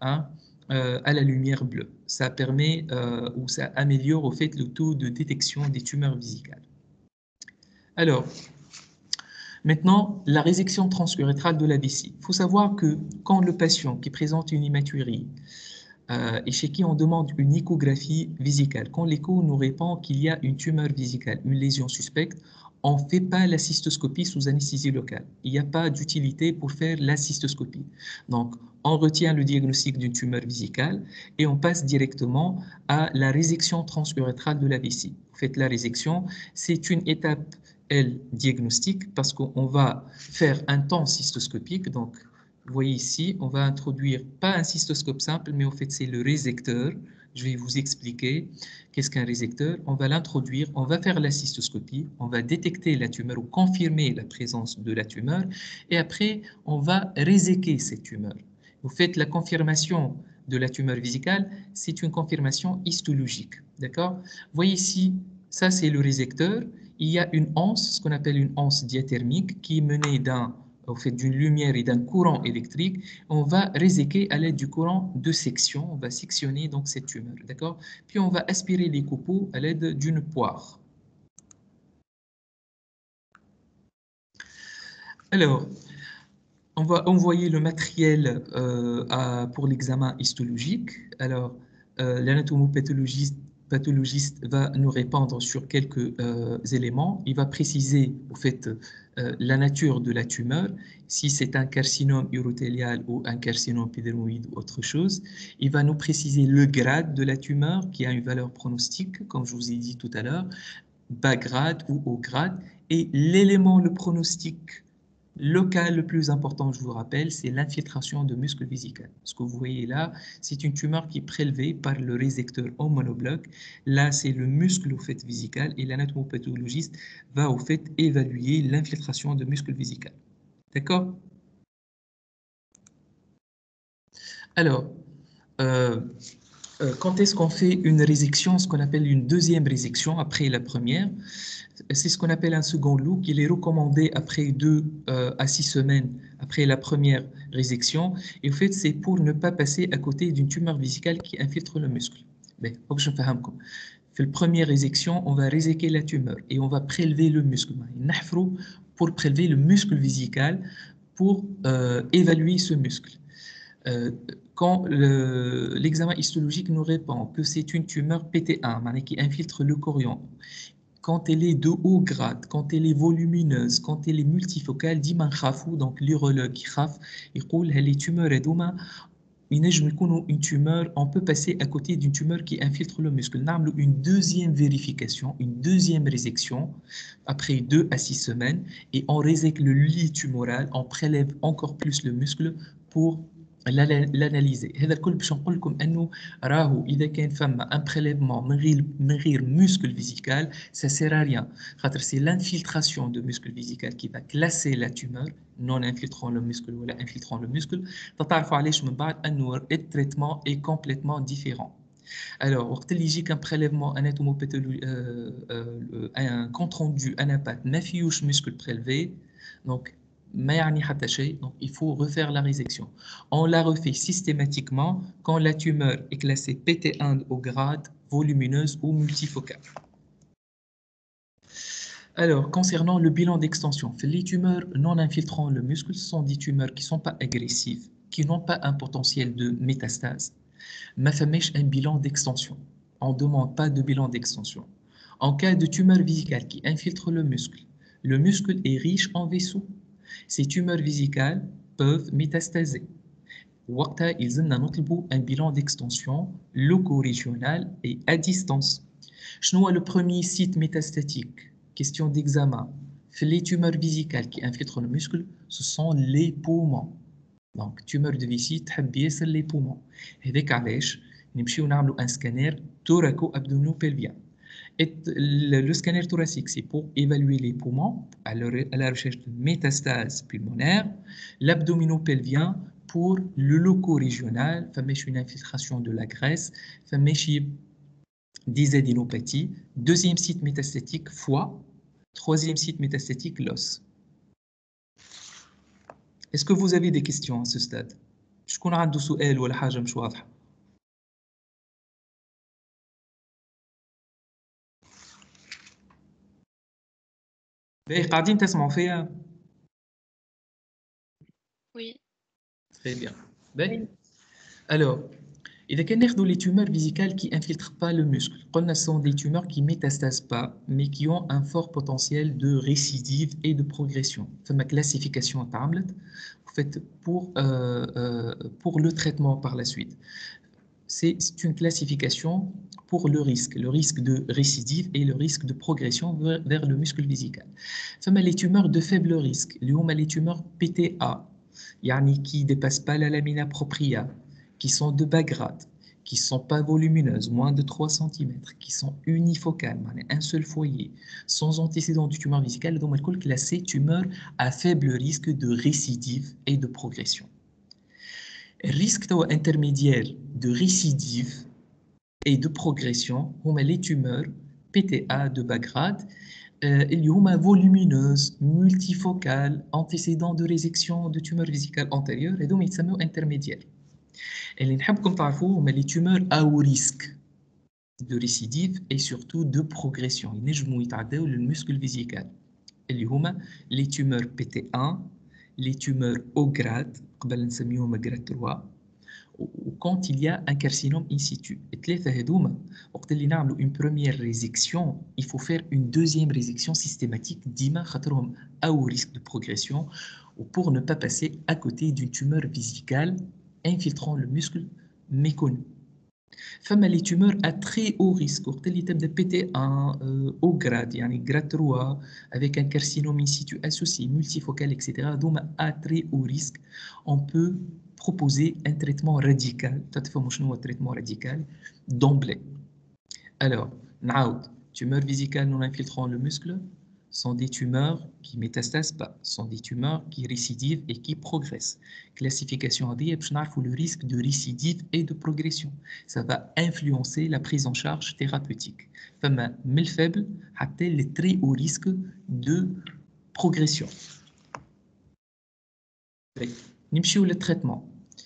à la lumière bleue. Ça permet ou ça améliore le taux de détection des tumeurs vésicales. Alors, maintenant, la résection transurétrale de la vessie. Il faut savoir que quand le patient qui présente une hématurie et chez qui on demande une échographie vésicale, quand l'écho nous répond qu'il y a une tumeur vésicale, une lésion suspecte, on ne fait pas la cystoscopie sous anesthésie locale. Il n'y a pas d'utilité pour faire la cystoscopie. Donc, on retient le diagnostic d'une tumeur vésicale et on passe directement à la résection transurétrale de la vessie. Vous faites la résection, c'est une étape, diagnostique, parce qu'on va faire un temps cystoscopique. Donc, vous voyez ici, on va introduire pas un cystoscope simple, mais en fait, c'est le résecteur. Je vais vous expliquer qu'est-ce qu'un résecteur. On va l'introduire, on va faire la cystoscopie, on va détecter la tumeur ou confirmer la présence de la tumeur, et après, on va réséquer cette tumeur. Vous faites la confirmation de la tumeur vésicale, c'est une confirmation histologique. D'accord? Vous voyez ici, ça c'est le résecteur. Il y a une anse, ce qu'on appelle une anse diathermique, qui est menée d'une lumière et d'un courant électrique. On va réséquer à l'aide du courant de section. On va sectionner donc cette tumeur, d'accord? Puis on va aspirer les copeaux à l'aide d'une poire. Alors, on va envoyer le matériel pour l'examen histologique. Alors, l'anatomopathologiste va nous répondre sur quelques éléments. Il va préciser la nature de la tumeur, si c'est un carcinome urothélial ou un carcinome épidermoïde ou autre chose. Il va nous préciser le grade de la tumeur qui a une valeur pronostique, comme je vous ai dit tout à l'heure, bas grade ou haut grade. Et l'élément, le pronostic local le plus important, je vous rappelle, c'est l'infiltration de muscles vésicales. Ce que vous voyez là, c'est une tumeur qui est prélevée par le résecteur en monobloc. Là, c'est le muscle vésical et l'anatomopathologiste va évaluer l'infiltration de muscles vésicales. D'accord? Alors, quand est-ce qu'on fait une résection, ce qu'on appelle une deuxième résection après la première? C'est ce qu'on appelle un second look. Il est recommandé après 2 à 6 semaines après la première résection. Et en fait, c'est pour ne pas passer à côté d'une tumeur vésicale qui infiltre le muscle. Mais, je vais vous fait la première résection, on va réséquer la tumeur et on va prélever le muscle. Pour prélever le muscle vésical pour évaluer ce muscle. Quand l'examen histologique nous répond que c'est une tumeur PT1, qui infiltre le chorion, quand elle est de haut grade, quand elle est volumineuse, quand elle est multifocale, donc l'urologue qui khaf, il dit les tumeurs une tumeur, on peut passer à côté d'une tumeur qui infiltre le muscle. Une deuxième vérification, une deuxième résection après 2 à 6 semaines et on résèque le lit tumoral, on prélève encore plus le muscle pour l'analyser. هذا الكل باش نقول لكم انه راهو اذا كان فما ان بريليفمون من غير muscle visical, ça sert à rien. خاطر c'est l'infiltration de muscle visical qui va classer la tumeur non infiltrant le muscle ولا infiltrant le muscle. تعرفوا علاش من بعد انه التريتمون est complètement différent. Alors, وقت اللي يجيك un prélèvement un compte rendu anapat ما فيهوش muscle prélevé, donc ما يعني حتى شيء, donc il faut refaire la résection. On la refait systématiquement quand la tumeur est classée PT1 au grade, volumineuse ou multifocale. Alors, concernant le bilan d'extension, les tumeurs non infiltrant le muscle sont des tumeurs qui ne sont pas agressives, qui n'ont pas un potentiel de métastase. ما فماش un bilan d'extension. On ne demande pas de bilan d'extension. En cas de tumeur vésicale qui infiltre le muscle est riche en vaisseaux. Ces tumeurs vésicales peuvent métastaser. وقتها يلزمنا نطلبوا un bilan d'extension loco-régional et à distance. شنو هو le premier site métastatique? Question d'examen. Les tumeurs vésicales qui infiltrent le muscle, ce sont les poumons. Donc, tumeur de vessie تحب ياسر les poumons. هذاك علاش نمشيو نعملوا un scanner thoraco-abdominopelvien. Et le scanner thoracique, c'est pour évaluer les poumons à la recherche de métastases pulmonaires, l'abdominopelvien pour le loco-régional, une infiltration de la graisse, des adénopathies. Deuxième site métastatique, foie. Troisième site métastatique, l'os. Est-ce que vous avez des questions à ce stade? شكون عنده سؤال ولا حاجة مش واضحة؟ باهي قاعدين تسمعوا فيها؟ Oui. Très bien. باهي. Alors, إذا كان ناخذوا les tumeurs vésicales qui infiltrent pas le muscle, قلنا ce sont des tumeurs qui métastasent pas, mais qui ont un fort potentiel de récidive et de progression. فما classification تعملت en fait pour le traitement par la suite. C'est une classification pour le risque de récidive et le risque de progression vers le muscle vésical. فما les tumeurs de faible risque, les tumeurs PTA, يعني qui ne dépassent pas la lamina propria, qui sont de bas grade, qui ne sont pas volumineuses, moins de 3 cm, qui sont unifocales, un seul foyer, sans antécédent de tumeur vésicale, donc on classé tumeur à faible risque de récidive et de progression. Le risque intermédiaire de récidive et de progression, les tumeurs PTA de bas grade, volumineuses, multifocales, antécédents de résection de tumeurs vésicales antérieures, et donc ils sont intermédiaires. Et les tumeurs à haut risque de récidive et surtout de progression. Le muscle vésical. Les tumeurs PT1, les tumeurs au grade, grade 3, ou quand il y a un carcinome in situ. Une première résection, il faut faire une deuxième résection systématique à haut risque de progression ou pour ne pas passer à côté d'une tumeur vésicale infiltrant le muscle méconnu. Femme les tumeurs à très haut risque, de PT1 au grade, grade 3, avec un carcinome in situ associé, multifocal, etc. Donc à très haut risque, on peut proposer un traitement radical, traitement radical d'emblée. Alors, tumeurs vésicales non infiltrant le muscle sont des tumeurs qui métastasent pas, sont des tumeurs qui récidivent et qui progressent. Classification à dire, le risque de récidive et de progression. Ça va influencer la prise en charge thérapeutique. Femme faible, les très hauts risques de progression. Nimchiou le traitement.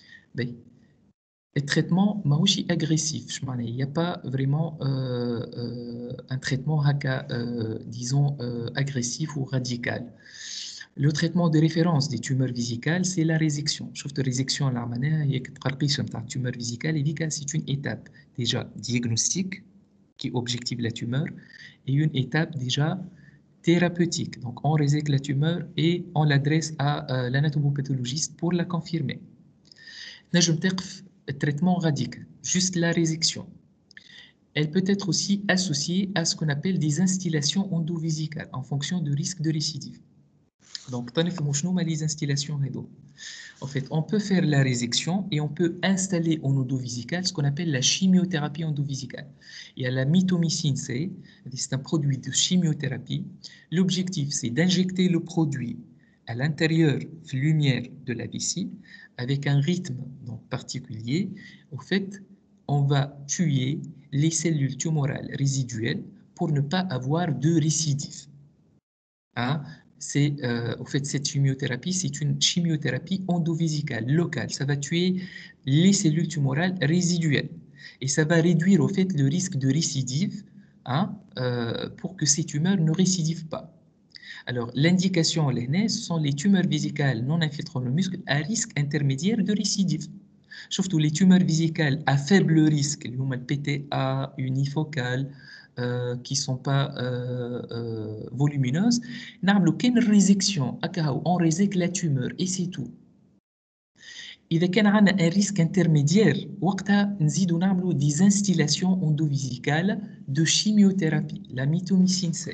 Le traitement est agressif. Il n'y a pas vraiment un traitement disons agressif ou radical. Le traitement de référence des tumeurs vésicales, c'est la résection. Je trouve que la résection à la manière, il y a une tumeur vésicale, c'est une étape déjà diagnostique qui objective la tumeur et une étape déjà thérapeutique. Donc on résèque la tumeur et on l'adresse à l'anatomopathologiste pour la confirmer. Le traitement radical, juste la résection. Elle peut être aussi associée à ce qu'on appelle des instillations endovésicales en fonction du risque de récidive. Donc, les instillations rédo. En fait, on peut faire la résection et on peut installer en endovésicale ce qu'on appelle la chimiothérapie endovésicale. Il y a la mitomycine C, c'est un produit de chimiothérapie. L'objectif, c'est d'injecter le produit à l'intérieur lumière de la vessie avec un rythme donc, particulier. Au fait, on va tuer les cellules tumorales résiduelles pour ne pas avoir de récidive. Hein? Au fait, cette chimiothérapie, c'est une chimiothérapie endovésicale locale. Ça va tuer les cellules tumorales résiduelles et ça va réduire au fait le risque de récidive, hein, pour que ces tumeurs ne récidivent pas. Alors, l'indication à l'ENS, ce sont les tumeurs vésicales non infiltrant le muscle à risque intermédiaire de récidive. Surtout les tumeurs vésicales à faible risque, le PTA unifocale, qui ne sont pas volumineuses, une résection, on résèque la tumeur et c'est tout. إذا كان عندنا un risque intermédiaire وقتها نزيدو نعملو des instillations endovésicales de chimiothérapie, la mitomycine C.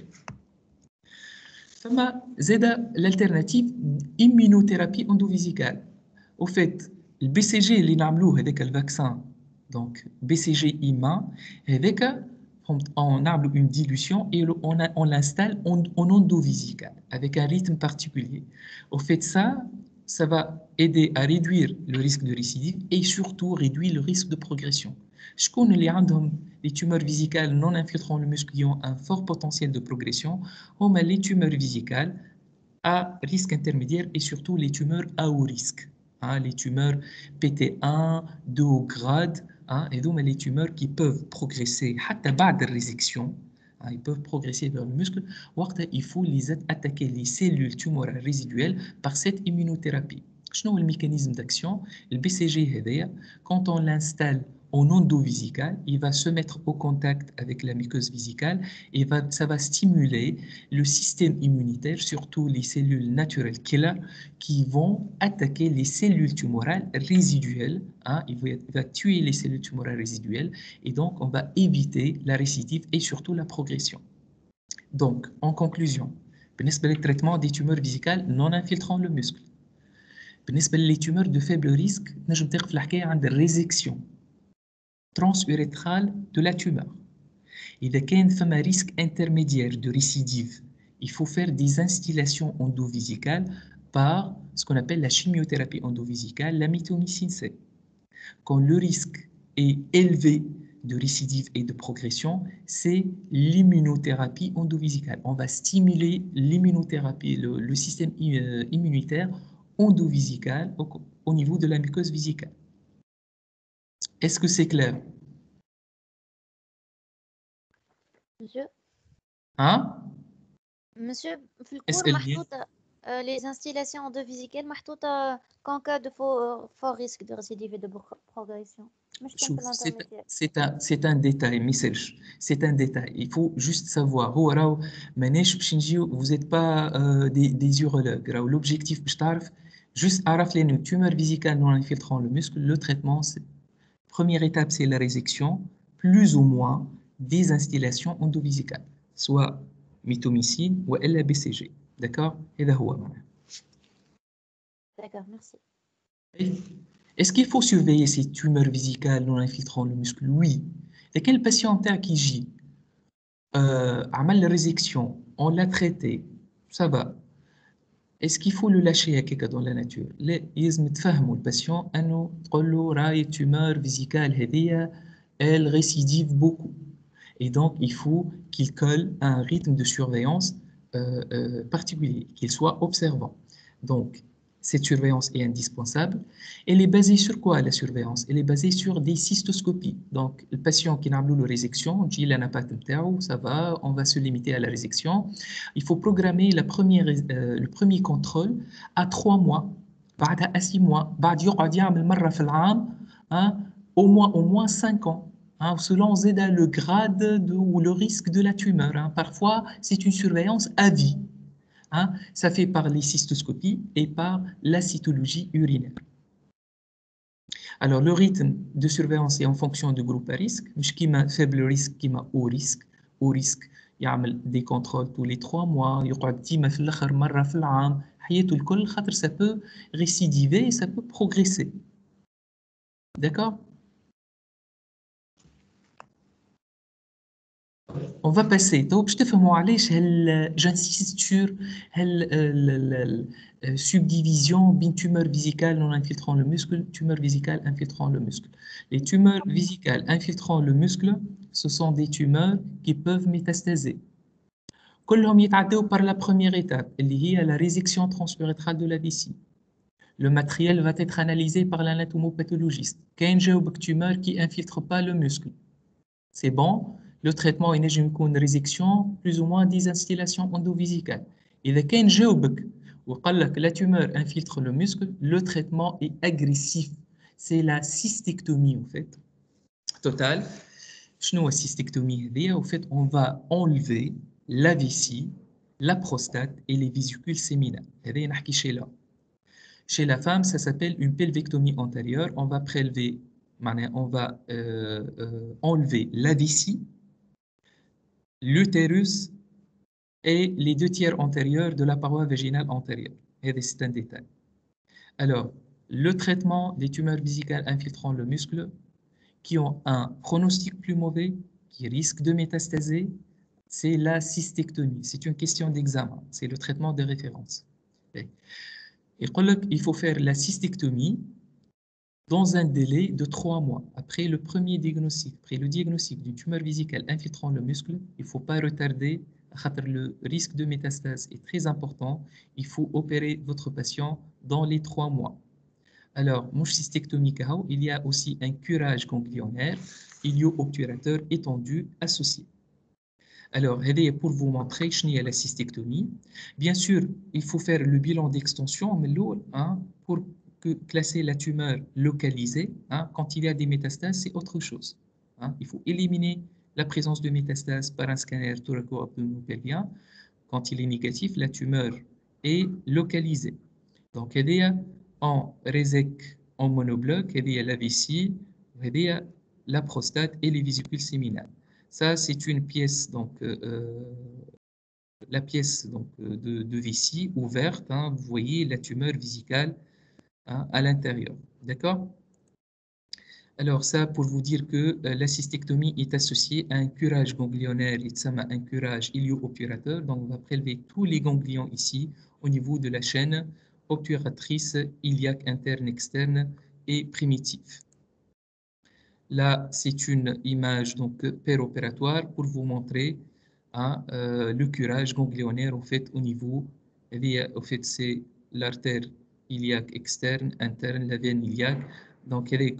فما زاد l'alternative immunothérapie endovésicale. Au fait, le BCG اللي نعملوه هذاك الفاكسان donc BCG IMA هذاك on a une dilution et on l'installe en endovésicale avec un rythme particulier. Au fait, ça va aider à réduire le risque de récidive et surtout réduire le risque de progression. Je connais les tumeurs vésicales non infiltrant le muscle qui ont un fort potentiel de progression, les tumeurs vésicales à risque intermédiaire et surtout les tumeurs à haut risque. Hein, les tumeurs PT1, de haut grade, hein, et donc les tumeurs qui peuvent progresser حتى بعد الريزكسيون, hein, ils peuvent progresser vers le muscle. Il faut les attaquer les cellules tumorales résiduelles par cette immunothérapie. Quel est le mécanisme d'action? Le BCG هذايا, quand on l'installe en endovésicale, il va se mettre au contact avec la muqueuse vésicale et ça va stimuler le système immunitaire, surtout les cellules naturelles killer, qui vont attaquer les cellules tumorales résiduelles. Hein, il va tuer les cellules tumorales résiduelles et donc on va éviter la récidive et surtout la progression. Donc, en conclusion, بالنسبة للtraitement des tumeurs vésicales non infiltrant le muscle. بالنسبة les tumeurs de faible risque, نجم تقف الحكاية عند الريزكسيون transurétrale de la tumeur. إذا كان فما risque intermédiaire de récidive, il faut faire des instillations endovésicales par ce qu'on appelle la chimiothérapie endovésicale, la mitomycine C. Quand le risque est élevé de récidive et de progression, c'est l'immunothérapie endovésicale. On va stimuler l'immunothérapie, le système immunitaire endovésicale au niveau de la muqueuse vésicale. Est-ce que c'est clair? Monsieur, Hein? monsieur, في الكور اسألني. محطوطة les installations endovésicales محطوطة qu'en cas de fort risque de récidive et de progression. مش كان في l'intermédiaire. C'est un détail, message. C'est un détail. Il faut juste savoir. هو راهو ماناش باش نجيو, vous n'êtes pas des urologues. راهو l'objectif باش تعرف juste عرف لأنه tumeur vésicale non infiltrant le muscle, le traitement, première étape, c'est la résection, plus ou moins des instillations endovésicales, soit mitomycine ou LABCG. D'accord? Et D'accord, merci. Est-ce qu'il faut surveiller ces tumeurs vésicales non infiltrant le muscle? Oui. Et quel patient qui gît a mal la résection, on l'a traité, ça va. Est-ce qu'il faut le lâcher à quelqu'un dans la nature? لا, يلزم تفهموا الباتيون انه تقول له راهي tumeur vésicale هذيا elle récidive beaucoup. Et donc, il faut qu'il colle à un rythme de surveillance particulier, qu'il soit observant. Donc, cette surveillance est indispensable. Elle est basée sur quoi, la surveillance? Elle est basée sur des cystoscopies. Donc, le patient qui n'a pas de résection, dit la ça va, on va se limiter à la résection. Il faut programmer le premier contrôle à 3 mois, بعدها à 6 mois, بعد يقعد يعمل مرة في العام, au moins 5 ans. Hein, selon le grade ou le risque de la tumeur. Hein. Parfois, c'est une surveillance à vie. Hein. Ça fait par les cystoscopies et par la cytologie urinaire. Alors, le rythme de surveillance est en fonction du groupe à risque. Qui m'a faible risque, qui m'a haut risque. Haut risque, il y a des contrôles tous les 3 mois. Il y a ça peut récidiver et ça peut progresser. D'accord? on va passer. Donc, je te fais moi aller, j'insiste sur la subdivision d'une tumeur vésicale non infiltrant le muscle, tumeur vésicale infiltrant le muscle. Les tumeurs vésicales infiltrant le muscle, ce sont des tumeurs qui peuvent métastaser. كلهم يتعدوا par la première étape, اللي هي la résection transurétrale de la vessie. Le matériel va être analysé par l'anatomopathologiste. كاين جاوبك tumeur qui infiltre pas le muscle. C'est bon. Le traitement est une résection plus ou moins 10 instillations endovésicales. إذا كان جاوبك وقال لك la tumeur infiltre le muscle, le traitement est agressif. C'est la cystectomie en fait. Total. شنو cystectomie هذه؟ En fait, on va enlever la vessie, la prostate et les vésicules séminales. هذه نحكي chez la femme, ça s'appelle une pelvectomie antérieure. On va prélever, on va enlever la vessie, l'utérus et les 2/3 antérieurs de la paroi vaginale antérieure. Et c'est un détail. Alors, le traitement des tumeurs vésicales infiltrant le muscle qui ont un pronostic plus mauvais, qui risquent de métastaser, c'est la cystectomie. C'est une question d'examen. C'est le traitement de référence. Il faut faire la cystectomie dans un délai de 3 mois. Après le premier diagnostic, après le diagnostic d'une tumeur vésicale infiltrant le muscle, il ne faut pas retarder, le risque de métastase est très important. Il faut opérer votre patient dans les 3 mois. Alors, mouche cystectomique, il y a aussi un curage ganglionnaire, ilio-obturateur étendu associé. Alors, pour vous montrer la cystectomie, bien sûr, il faut faire le bilan d'extension pour classer la tumeur localisée. Quand il y a des métastases, c'est autre chose. Il faut éliminer la présence de métastases par un scanner thoraco-abdominopelvien. Quand il est négatif, la tumeur est localisée. Donc, en résec en monobloc, la vessie, la prostate et les vésicules séminales. Ça, c'est une pièce, donc la pièce donc, de vessie ouverte. Vous voyez la tumeur vésicale à l'intérieur. D'accord? Alors, ça, pour vous dire que la cystectomie est associée à un curage ganglionnaire, un curage ilio-obturateur. Donc, on va prélever tous les ganglions ici au niveau de la chaîne obturatrice iliaque interne, externe et primitive. Là, c'est une image donc péropératoire pour vous montrer le curage ganglionnaire au niveau, c'est l'artère iliaque externe, interne, la veine iliaque. Donc,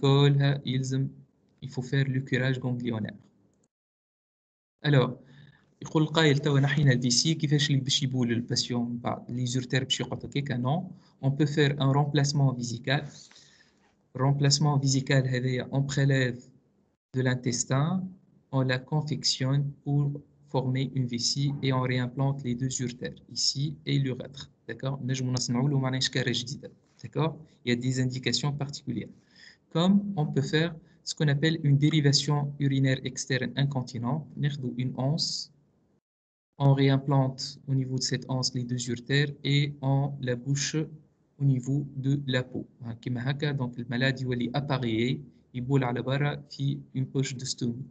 il faut faire le curage ganglionnaire. Alors, يقول القائل توا نحينا الفيسي كيفاش اللي باش يبول الباسيون من بعد لي زورتير باش يقعد هكاك نو on peut faire un remplacement vésical. Remplacement vésical هذايا on prélève de l'intestin, on la confectionne pour former une vessie et on réimplante les 2 urtères, ici et l'urètre. D'accord? D'accord? Il y a des indications particulières. Comme on peut faire ce qu'on appelle une dérivation urinaire externe incontinente, une anse, on réimplante au niveau de cette anse les 2 urtères et on la bouche au niveau de la peau. Donc le malade il est appareillé, il boule à la barre في une poche de stomie.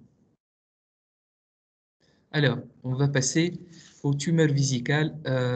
Alors, on va passer aux tumeurs vésicales.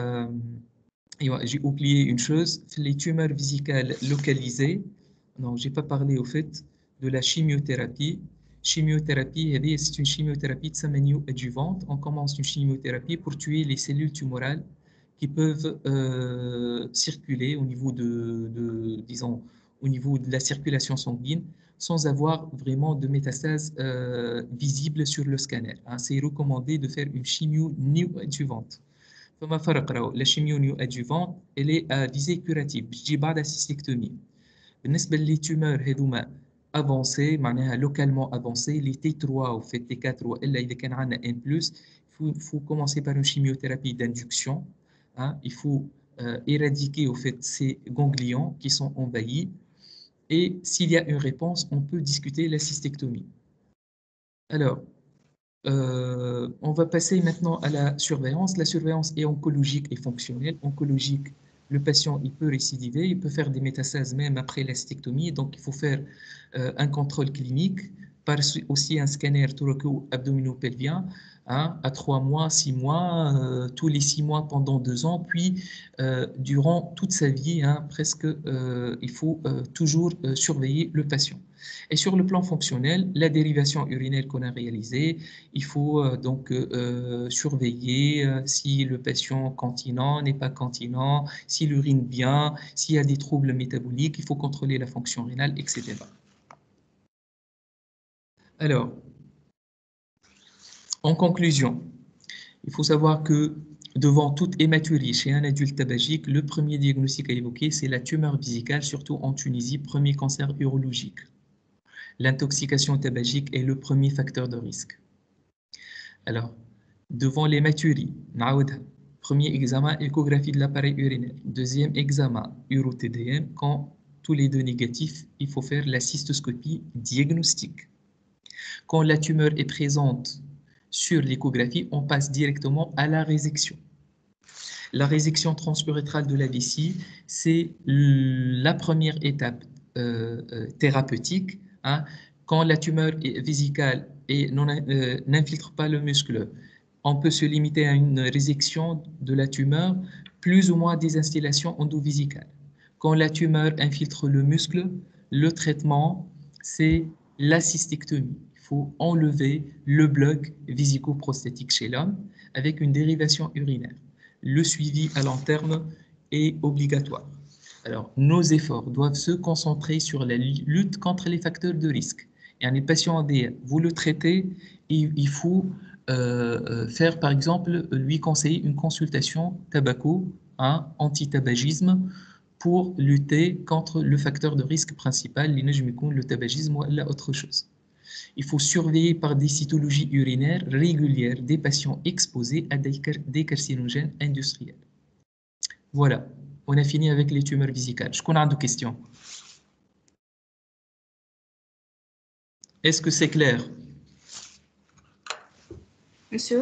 J'ai oublié une chose, les tumeurs vésicales localisées. Non, j'ai pas parlé au fait de la chimiothérapie. Chimiothérapie, c'est une chimiothérapie adjuvante. On commence une chimiothérapie pour tuer les cellules tumorales qui peuvent circuler au niveau disons, au niveau de la circulation sanguine sans avoir vraiment de métastases visibles sur le scanner. C'est recommandé de faire une chimio néoadjuvante. La chimio néoadjuvante, elle est à visée curative. Je dis pas cystectomie. Les tumeurs avancées, localement avancées, les T3 ou fait T4 ou il y a N+, il faut commencer par une chimiothérapie d'induction. Il faut éradiquer au fait ces ganglions qui sont envahis. Et s'il y a une réponse, on peut discuter la cystectomie. Alors, on va passer maintenant à la surveillance. La surveillance est oncologique et fonctionnelle. Oncologique, le patient il peut récidiver, il peut faire des métastases même après la cystectomie. Donc, il faut faire un contrôle clinique par aussi un scanner thoraco-abdominopelvien hein, à 3 mois, 6 mois, tous les 6 mois pendant 2 ans, puis durant toute sa vie, hein, presque, il faut toujours surveiller le patient. Et sur le plan fonctionnel, la dérivation urinaire qu'on a réalisée, il faut donc surveiller si le patient continent n'est pas continent, s'il urine bien, s'il y a des troubles métaboliques, il faut contrôler la fonction rénale, etc. Alors, en conclusion, il faut savoir que devant toute hématurie chez un adulte tabagique, le premier diagnostic à évoquer, c'est la tumeur vésicale, surtout en Tunisie, premier cancer urologique. L'intoxication tabagique est le premier facteur de risque. Alors, devant l'hématurie, premier examen, échographie de l'appareil urinaire. Deuxième examen, uro-TDM. Quand tous les deux négatifs, il faut faire la cystoscopie diagnostique. Quand la tumeur est présente sur l'échographie, on passe directement à la résection. La résection transurétrale de la vessie, c'est la première étape thérapeutique. Hein, quand la tumeur est vésicale et n'infiltre pas le muscle, on peut se limiter à une résection de la tumeur, plus ou moins des instillations endovésicales. Quand la tumeur infiltre le muscle, le traitement, c'est la cystectomie. Il faut enlever le bloc vésico-prostatique chez l'homme avec une dérivation urinaire. Le suivi à long terme est obligatoire. Alors, nos efforts doivent se concentrer sur la lutte contre les facteurs de risque. Et un patient ADN, vous le traitez, et il faut faire, par exemple, lui conseiller une consultation tabaco, hein, anti-tabagisme, pour lutter contre le facteur de risque principal, le tabagisme ou autre chose. Il faut surveiller par des cytologies urinaires régulières des patients exposés à des carcinogènes industriels. Voilà, on a fini avec les tumeurs vésicales. Est-ce qu'on a des questions? Est-ce que c'est clair? Monsieur,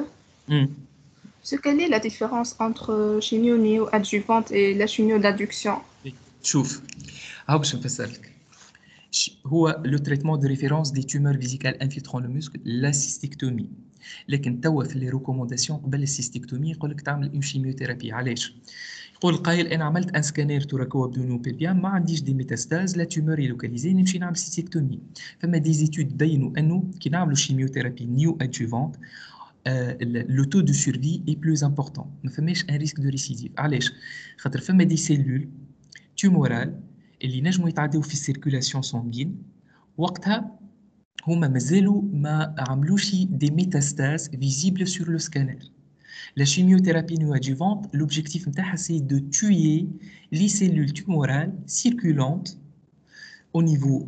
quelle est la différence entre chimio néo-adjuvante et la chimio d'adduction? شوف هاو باش نفسرلك هو لو تريتمون دو ريفيرونس دي تيومور فيزيكال انفلترون لو موسكل لا سيستيكتومي لكن توا في لي ريكومونداسيون قبل السيستيكتومي يقول لك تعمل اون شيميوثيرابي علاش يقول القايل انا عملت ان سكانير توراكو ابدونوبلفيان ما عنديش دي ميتاستاز لا تيومور لوكاليزي نمشي نعمل سيستيكتومي فما دي زيتود بينوا انه كي نعملوا شيميوثيرابي نيو ادجوفونت le taux de survie est plus important. ما فماش un risque de récidive. علاش؟ خاطر فما دي سيلول تيومورال اللي نجموا يتعداو في السيركولاسيون سانغين وقتها هما مازالوا ما عملوش دي ميتاستاز فيزيبل سور لو سكانر. La chimiothérapie néoadjuvante, l'objectif c'est de tuer les cellules tumorales circulantes au niveau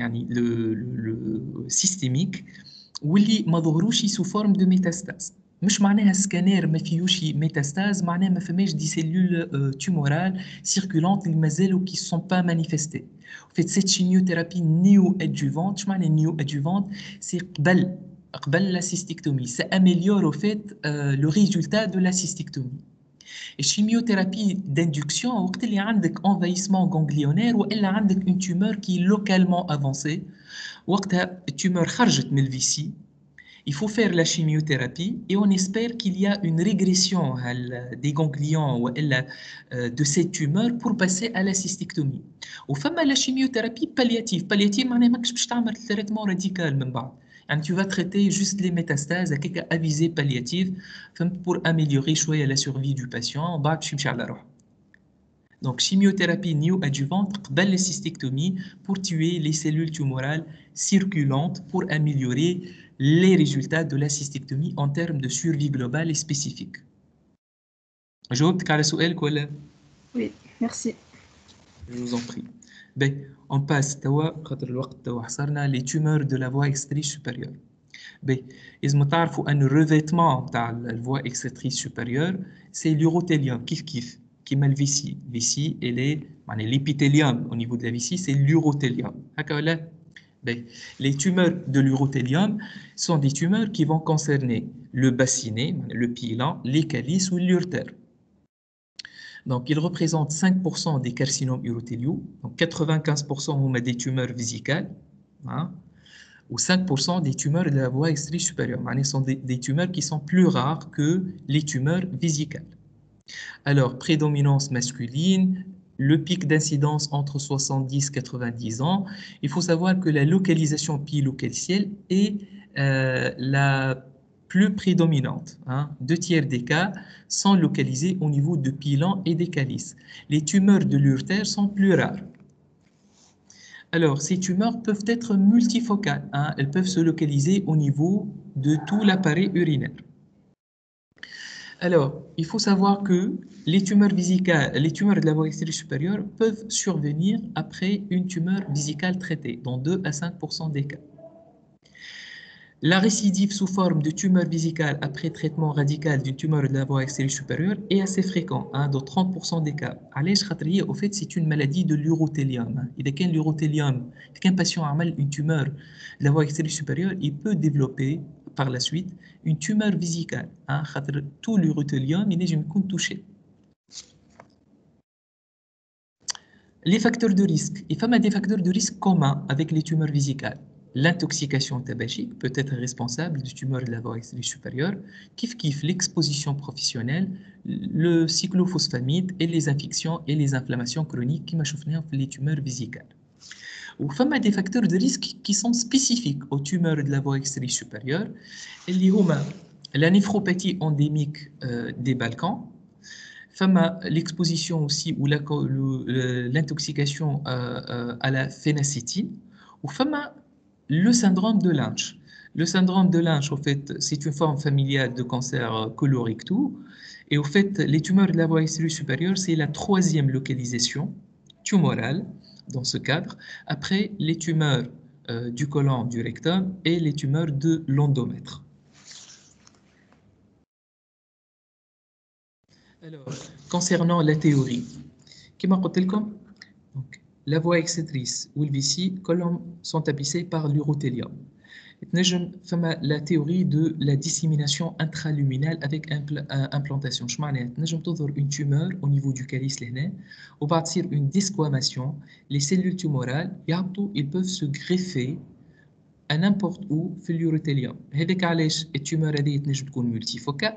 le systémique واللي ما ظهروش sous forme de métastase. مش معناها سكانير ما فيهوش ميتاستاز معناها ما فماش دي سيلول تيمورال سيركولانت اللي مازالوا كي سون با مانيفيستي. فيت سيت شيميوثيرابي نيو ادجوفانت اش معناها نيو ادجوفانت سي قبل لا سيستيكتومي سا اميليور فيت لو ريزولتا دو لا سيستيكتومي. الشيميوثيرابي d'ainduction وقت اللي عندك envahissement ganglionnaire والا عندك une tumeur qui est localement avancée وقتها التيومور خرجت من الفيسي. Il faut faire la chimiothérapie et on espère qu'il y a une régression des ganglions ou de cette tumeur pour passer à la cystectomie. Ou femme la chimiothérapie palliative. Palliative, معناها ماكش باش تعمل traitement radical من بعد. يعني tu vas traiter juste les métastases avec à visée palliative pour améliorer شوية la survie du patient. بعد باش يمشي على روحه. Donc chimiothérapie néoadjuvante قبل la cystectomie pour tuer les cellules tumorales circulantes pour améliorer les résultats de la cystectomie en termes de survie globale et spécifique. جاوبتك على سؤالك ولا؟ Oui, merci. Je vous en prie. Ben, on passe توا خاطر الوقت توا حصرنا les tumeurs de la voie extractrice supérieure. Ben, إذا تعرفوا أن الريفيتمون تاع الvoie extractrice supérieure c'est l'urothélium كيف كيما الفيسي. الفيسي elle est معناها l'épithélium au niveau de la vessie c'est l'urothélium. هكا ولا؟ Les tumeurs de l'urothélium sont des tumeurs qui vont concerner le bassinet, le pilon, les calices ou l'urtère. Donc, ils représentent 5% des carcinomes urothéliaux, donc 95% ont des tumeurs vésicales, hein, ou 5% des tumeurs de la voie extérieure supérieure. Ce sont des tumeurs qui sont plus rares que les tumeurs vésicales. Alors, prédominance masculine, le pic d'incidence entre 70 et 90 ans. Il faut savoir que la localisation pilocalcielle est la plus prédominante. 2/3 des cas sont localisés au niveau de pilon et des calices. Les tumeurs de l'urtère sont plus rares. Alors, ces tumeurs peuvent être multifocales. Elles peuvent se localiser au niveau de tout l'appareil urinaire. Alors, il faut savoir que les tumeurs vésicales, les tumeurs de la voie extérieure supérieure peuvent survenir après une tumeur vésicale traitée, dans 2 à 5% des cas. La récidive sous forme de tumeur vésicale après traitement radical d'une tumeur de la voie extérieure supérieure est assez fréquent, dans 30% des cas. Au fait, c'est une maladie de l'urothélium. Il y a l'urothélium, quand un patient a une tumeur de la voie extérieure supérieure, il peut développer par la suite une tumeur vésicale. Tout l'urothélium, il est touché. Les facteurs de risque. Il y a des facteurs de risque communs avec les tumeurs vésicales. L'intoxication tabagique peut être responsable de tumeurs de la voie extérieure supérieure, l'exposition professionnelle, le cyclophosphamide et les infections et les inflammations chroniques qui m'achouffent les tumeurs vésicales. Il y a des facteurs de risque qui sont spécifiques aux tumeurs de la voie extérieure supérieure, la néphropathie endémique des Balkans, l'exposition aussi ou l'intoxication à la phénacétine, ou le syndrome de Lynch. Le syndrome de Lynch, au fait, c'est une forme familiale de cancer colorectal. Et au fait, les tumeurs de la voie extérieure supérieure, c'est la 3e localisation tumorale dans ce cadre, après les tumeurs du côlon, du rectum et les tumeurs de l'endomètre. Alors, concernant la théorie, comme je l'ai dit, la voie extérieure ou le vessie sont tapissés par l'urothélium. La théorie de la dissémination intraluminale avec implantation. Je veux une tumeur au niveau du calice, ou partir une desquamation. Les cellules tumorales, ils peuvent se greffer à n'importe où dans l'urothélium. Les tumeurs peuvent être multifocales.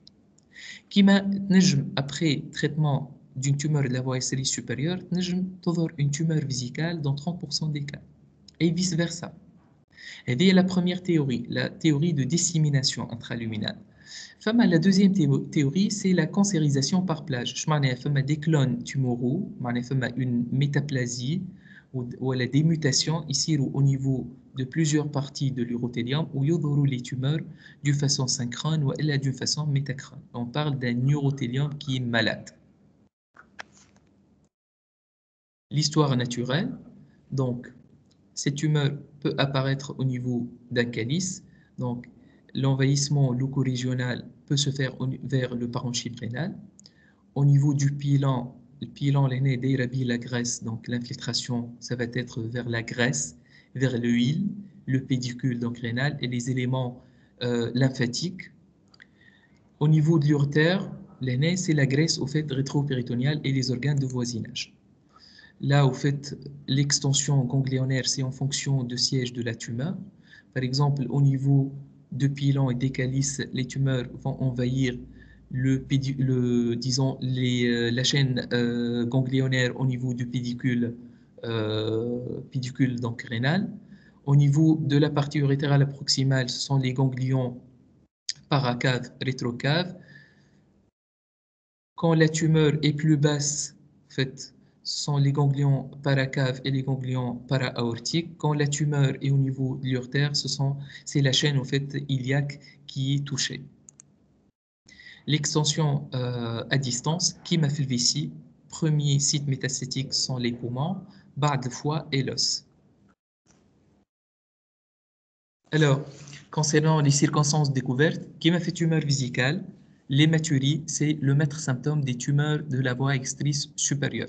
Après traitement d'une tumeur de la voie extérieure supérieure, une tumeur vésicale dans 30% des cas, et vice-versa. C'est la première théorie, la théorie de dissémination intraluminale. La deuxième théorie, c'est la cancérisation par plage. Il y a des clones tumoraux, il y a une métaplasie ou des mutations ici au niveau de plusieurs parties de l'urothélium où il y a les tumeurs d'une façon synchrone ou d'une façon métachrone. On parle d'un urothélium qui est malade. L'histoire naturelle, donc, cette tumeur peut apparaître au niveau d'un calice, donc l'envahissement leucorégional peut se faire vers le parenchyme rénal. Au niveau du pilon, le pilon la graisse, donc l'infiltration, ça va être vers la graisse, vers le hile, le pédicule donc rénal et les éléments lymphatiques. Au niveau de l'urtère, c'est la graisse au fait rétro-péritoniale et les organes de voisinage. Là, au fait, l'extension ganglionnaire, c'est en fonction du siège de la tumeur. Par exemple, au niveau de pilon et des calices, les tumeurs vont envahir la chaîne ganglionnaire au niveau du pédicule donc rénal. Au niveau de la partie urétérale proximale, ce sont les ganglions paracaves, rétrocaves. Quand la tumeur est plus basse, en fait, ce sont les ganglions paracaves et les ganglions para-aortiques. Quand la tumeur est au niveau de l'urtère, c'est la chaîne en fait iliaque qui est touchée. L'extension à distance, qui m'a fait le vessie, premier site métastatique sont les poumons, bas de foie et l'os. Alors, concernant les circonstances découvertes, qui m'a fait tumeur vésicale, l'hématurie, c'est le maître symptôme des tumeurs de la voie extérieure supérieure.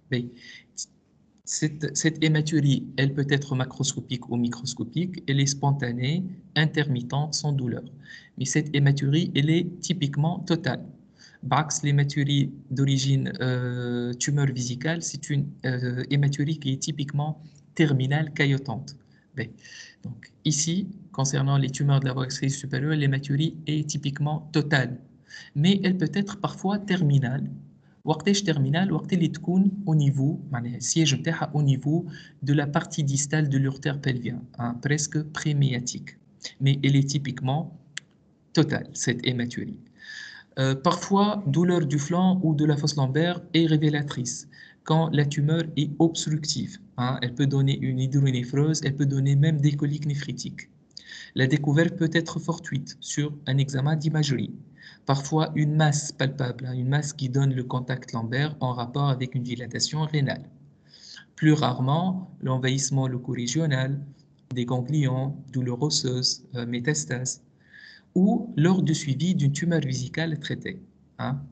Cette hématurie, elle peut être macroscopique ou microscopique, elle est spontanée, intermittente, sans douleur. Mais cette hématurie, elle est typiquement totale. L'hématurie d'origine tumeur vésicale, c'est une hématurie qui est typiquement terminale, caillotante. B. Donc, ici, concernant les tumeurs de la voie extérieure supérieure, l'hématurie est typiquement totale, mais elle peut être parfois terminale. وقتاش terminale وقت اللي تكون au niveau معناها السياج نتاعها au niveau de la partie distale de l'urtère pelvien, hein, presque préméatique. Mais elle est typiquement totale, cette hématurie. Parfois, douleur du flanc ou de la fosse lombaire est révélatrice quand la tumeur est obstructive, hein. Elle peut donner une hydronéphrose, elle peut donner même des coliques néphrétiques. La découverte peut être fortuite sur un examen d'imagerie. Parfois, une masse palpable, hein, une masse qui donne le contact lombaire en rapport avec une dilatation rénale. Plus rarement, l'envahissement locorégional, des ganglions, douleurs osseuses, métastases, ou lors du suivi d'une tumeur vésicale traitée, hein.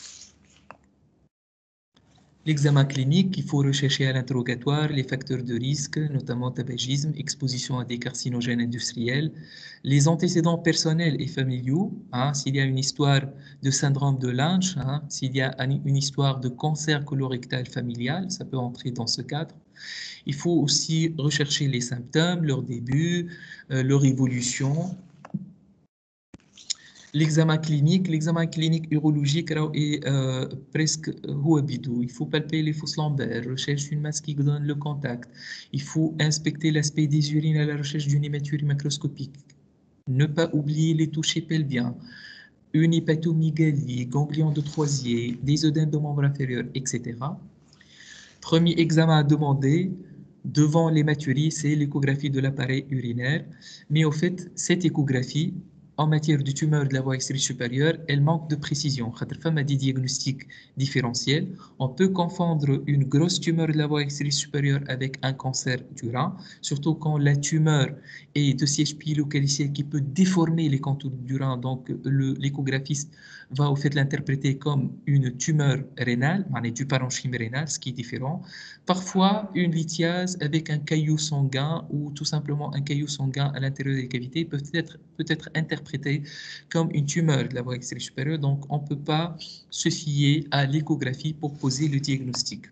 L'examen clinique, il faut rechercher à l'interrogatoire les facteurs de risque, notamment tabagisme, exposition à des carcinogènes industriels, les antécédents personnels et familiaux, hein, s'il y a une histoire de syndrome de Lynch, hein, s'il y a une histoire de cancer colorectal familial, ça peut entrer dans ce cadre. Il faut aussi rechercher les symptômes, leur début, leur évolution. L'examen clinique urologique est presque bidou. Il faut palper les fosses lombaires, rechercher une masse qui donne le contact. Il faut inspecter l'aspect des urines à la recherche d'une hématurie macroscopique. Ne pas oublier les touchés pelviens, une hépatomégalie, ganglion de Troisier, des œdèmes de membre inférieur, etc. Premier examen à demander devant l'hématurie, c'est l'échographie de l'appareil urinaire. Mais au fait, cette échographie, en matière de tumeur de la voie extérieure supérieure, elle manque de précision. Femme a des diagnostics différentiels. On peut confondre une grosse tumeur de la voie extérieure supérieure avec un cancer du rein, surtout quand la tumeur est de siège localisé qui peut déformer les contours du rein. Donc, l'échographiste va au fait l'interpréter comme une tumeur rénale, du parenchyme rénal, ce qui est différent. Parfois, une lithiase avec un caillou sanguin ou tout simplement un caillou sanguin à l'intérieur des cavités peut être interprété comme une tumeur de la voie extérieure supérieure. Donc, on ne peut pas se fier à l'échographie pour poser le diagnostic.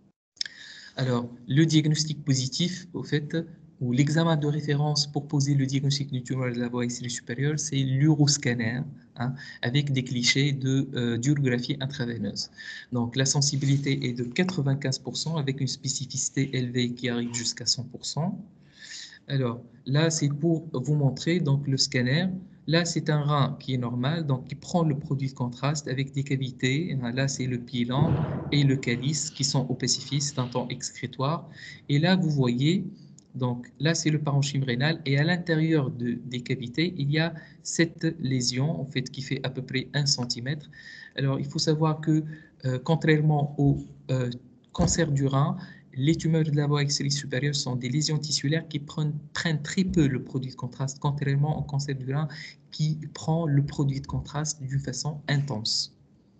Alors, le diagnostic positif, au fait, ou l'examen de référence pour poser le diagnostic d'une tumeur de la voie extérieure supérieure, c'est l'uroscanner, hein, avec des clichés d'urographie intraveineuse. Donc, la sensibilité est de 95% avec une spécificité élevée qui arrive jusqu'à 100%. Alors, là, c'est pour vous montrer donc, le scanner. Là, c'est un rein qui est normal, donc qui prend le produit de contraste avec des cavités. Là, c'est le pilon et le calice qui sont opacifiés, c'est un temps excrétoire. Et là, vous voyez, donc là, c'est le parenchyme rénal. Et à l'intérieur des cavités, il y a cette lésion, en fait, qui fait à peu près 1 cm. Alors, il faut savoir que, contrairement au cancer du rein, les tumeurs de la voie extérieure supérieure sont des lésions tissulaires qui prennent très peu le produit de contraste, contrairement au cancer du rein qui prend le produit de contraste d'une façon intense.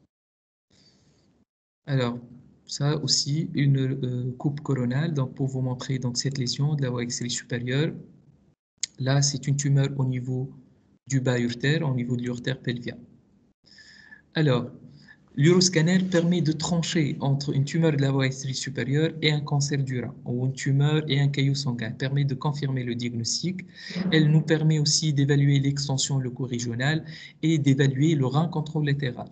Alors, ça aussi, une coupe coronale, donc pour vous montrer donc, cette lésion de la voie extérieure supérieure. Là, c'est une tumeur au niveau du bas urtère, au niveau de l'urtère pelvien. Alors, l'uroscanner permet de trancher entre une tumeur de la voie extérieure supérieure et un cancer du rein, ou une tumeur et un caillou sanguin. Elle permet de confirmer le diagnostic. Elle nous permet aussi d'évaluer l'extension locorégionale et d'évaluer le rein contralatéral.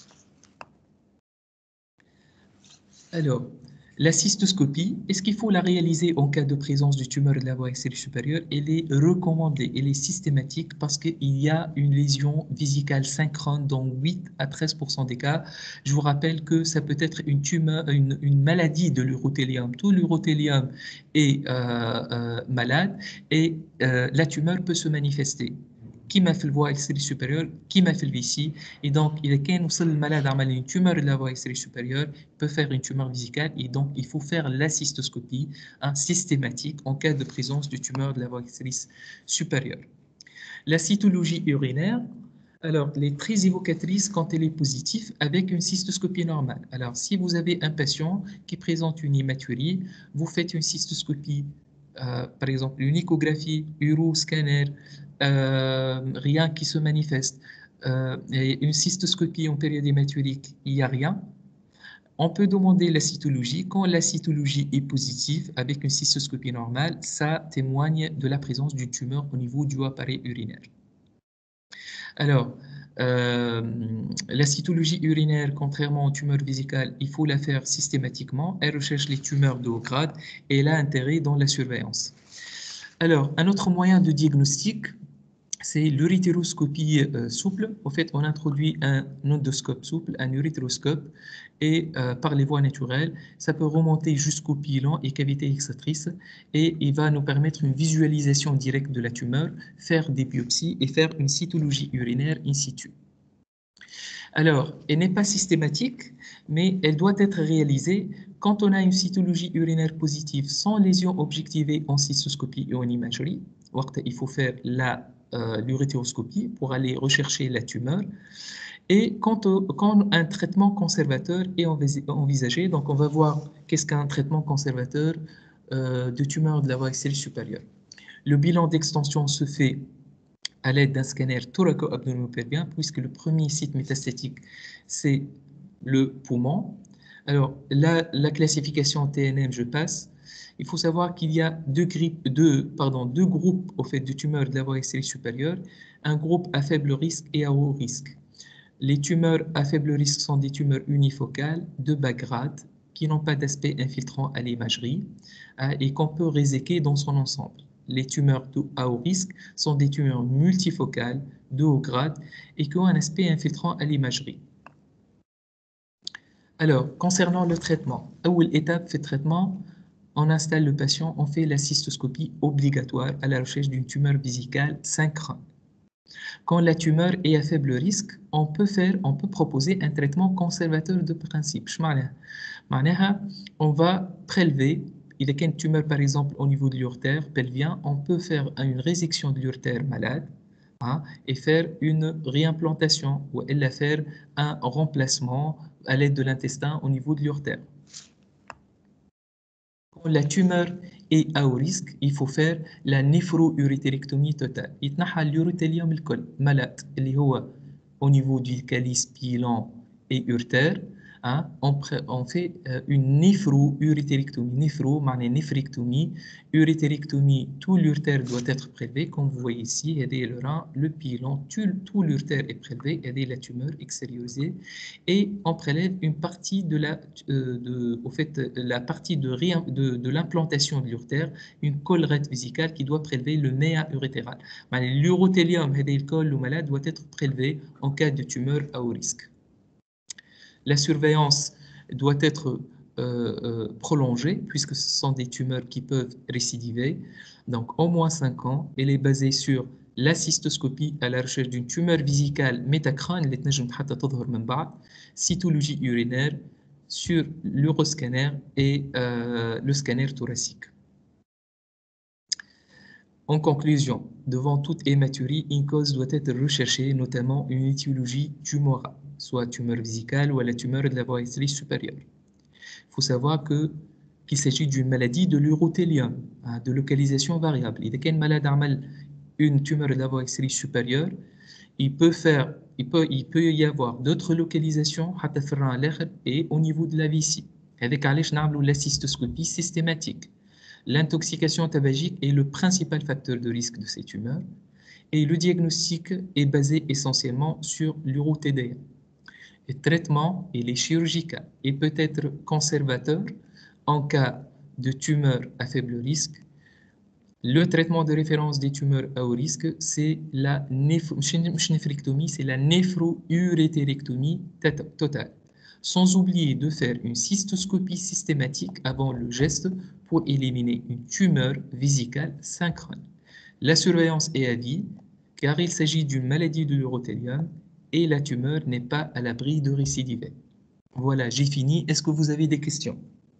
Alors, la cystoscopie, est-ce qu'il faut la réaliser en cas de présence de tumeur de la voie extérieure supérieure? Elle est recommandée, elle est systématique parce qu'il y a une lésion vésicale synchrone dans 8 à 13% des cas. Je vous rappelle que ça peut être une tumeur, une maladie de l'urothélium. Tout l'urothélium est malade et la tumeur peut se manifester. Qui m'a fait le voie extérieure supérieure, qui m'a fait le VC, et donc il est le malade a une tumeur de la voie extérieure supérieure, peut faire une tumeur vésicale, et donc il faut faire la cystoscopie systématique en cas de présence de tumeur de la voie extérieure supérieure. La cytologie urinaire, alors elle est très évocatrice quand elle est positive avec une cystoscopie normale. Alors si vous avez un patient qui présente une hématurie, vous faites une cystoscopie, par exemple une échographie, uroscanner, rien qui se manifeste, et une cystoscopie en période hématurique, il n'y a rien. On peut demander la cytologie. Quand la cytologie est positive, avec une cystoscopie normale, ça témoigne de la présence d'une tumeur au niveau du appareil urinaire. Alors, la cytologie urinaire, contrairement aux tumeurs vésicales, il faut la faire systématiquement. Elle recherche les tumeurs de haut grade et elle a intérêt dans la surveillance. Alors, un autre moyen de diagnostic, c'est l'urethéroscopie souple. En fait, on introduit un endoscope souple, un urétéroscope, et par les voies naturelles, ça peut remonter jusqu'au pilon et cavité extractrice, et il va nous permettre une visualisation directe de la tumeur, faire des biopsies et faire une cytologie urinaire in situ. Alors, elle n'est pas systématique, mais elle doit être réalisée quand on a une cytologie urinaire positive sans lésion objectivée en cystoscopie et en imagerie. Il faut faire l'urétéroscopie pour aller rechercher la tumeur. Et quand un traitement conservateur est envisagé, donc on va voir qu'est-ce qu'un traitement conservateur de tumeur de la voie axillaire supérieure. Le bilan d'extension se fait à l'aide d'un scanner thoraco-abdominopelvien, puisque le premier site métastatique, c'est le poumon. Alors, la classification TNM, je passe. Il faut savoir qu'il y a deux groupes au fait, de tumeurs de la voie axillaire supérieure, un groupe à faible risque et à haut risque. Les tumeurs à faible risque sont des tumeurs unifocales de bas grade qui n'ont pas d'aspect infiltrant à l'imagerie et qu'on peut réséquer dans son ensemble. Les tumeurs à haut risque sont des tumeurs multifocales de haut grade et qui ont un aspect infiltrant à l'imagerie. Alors, concernant le traitement, étape fait traitement, on installe le patient, on fait la cystoscopie obligatoire à la recherche d'une tumeur vésicale synchrone. Quand la tumeur est à faible risque, on peut proposer un traitement conservateur de principe. On va prélever, il y a une tumeur par exemple au niveau de l'urtère pelvien, on peut faire une résection de l'urtère malade et faire une réimplantation ou faire un remplacement à l'aide de l'intestin au niveau de l'urtère. Quand la tumeur est à haut risque, il faut faire la néphrourétérectomie totale. يتنحى اليوروثيليوم الكل malade اللي هو au niveau du calice pilon et urtère. On fait une néphrourétérectomie. Néphro, معناه néphrectomie. Urétérectomie, tout l'urtère doit être prélevé. Comme vous voyez ici, il y a le rein, le pilon, tout l'urtère est prélevé, il y a la tumeur extériorisée. Et on prélève une partie la partie de l'implantation de l'urtère, une collerette vésicale qui doit prélever le méa urétéral. L'urothélium, le col malade, doit être prélevé en cas de tumeur à haut risque. La surveillance doit être prolongée puisque ce sont des tumeurs qui peuvent récidiver. Donc, au moins 5 ans, elle est basée sur la cystoscopie à la recherche d'une tumeur vésicale métacrâne, cytologie urinaire sur l'uroscanner et le scanner thoracique. En conclusion, devant toute hématurie, une cause doit être recherchée, notamment une étiologie tumorale, soit tumeur vésicale ou la tumeur de la voie axillaire supérieure. Il faut savoir qu'il s'agit d'une maladie de l'urothélium, de localisation variable. Il y a malade une tumeur de la voie axillaire supérieure, il peut y avoir d'autres localisations et au niveau de la vessie. Avec la cystoscopie systématique. L'intoxication tabagique est le principal facteur de risque de ces tumeurs et le diagnostic est basé essentiellement sur l'uro-TDA. Le traitement est chirurgical et peut être conservateur en cas de tumeur à faible risque. Le traitement de référence des tumeurs à haut risque, c'est la néphrectomie, c'est la néphrourétérectomie totale. Sans oublier de faire une cystoscopie systématique avant le geste pour éliminer une tumeur vésicale synchrone. La surveillance est à vie car il s'agit d'une maladie de l'urothélium et la tumeur n'est pas à l'abri de récidiver. Voilà, j'ai fini. Est-ce que vous avez des questions?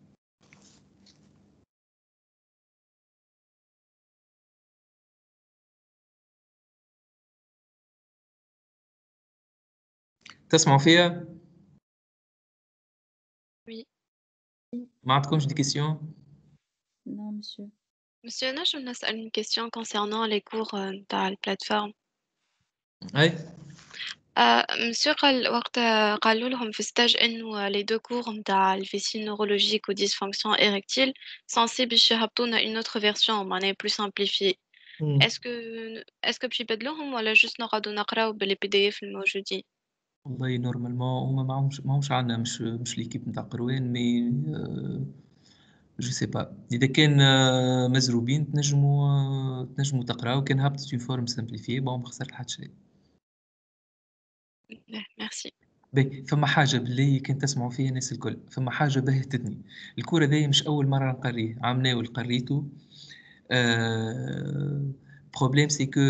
تسمعوا فيها؟ Oui. ما عندكمش دي كيسيون؟ Non, monsieur. Monsieur, je me pose une question concernant les cours de la plateforme. Oui. مسيو وقت قالوا لهم في ستاج إنه les 2 cours متاع الفيسيل neurologique و dysfonction érectile censés باش يهبطونا une autre version معناها plus simplifiée. Est-ce que باش يبدلوهم ولا just نقعدوا نقراو بالPDF الموجودين؟ والله نورمالمون هما ماهمش عندنا مش ليكيب نتاع قروان مي جو سي با اذا كان مزروبين تنجموا تقراو كان هبطت اون فورم سامبليفي بون ما خسرت حتى شيء. ميرسي. باهي فما حاجه باللي كان تسمعوا فيها الناس الكل، فما حاجه بهتتني. الكور هذايا مش اول مره نقريه، عمناه وقريته. بروبليم سي كو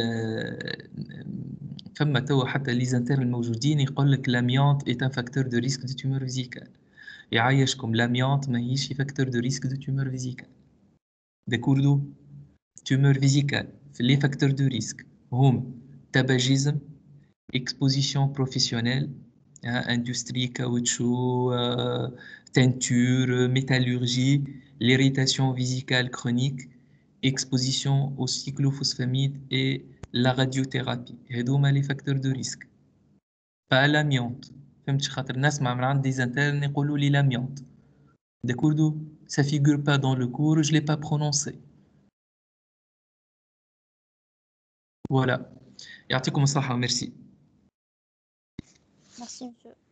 فما توا حتى لي زانترن الموجودين يقول لك لاميونت اي ان فاكتور دو ريسك دو تيمور فيزيكال. يعيشكم لاميونت ماهيش فاكتور دو ريسك دو تيمور فيزيكال. داكوردو تيمور فيزيكال في لي فاكتور دو ريسك هم تاباجيزم، exposition professionnelle, hein, industrie, caoutchouc, teinture, métallurgie, l'irritation vésicale chronique, exposition aux cyclophosphamide et la radiothérapie. هذوما les facteurs de risque. Pas l'amiante. فهمت خاطر نسمع من عند des internes يقولوا لي l'amiante. D'accord, ça figure pas dans le cours, je l'ai pas prononcé. Voilà. يعطيكم الصحة, merci. Merci, monsieur.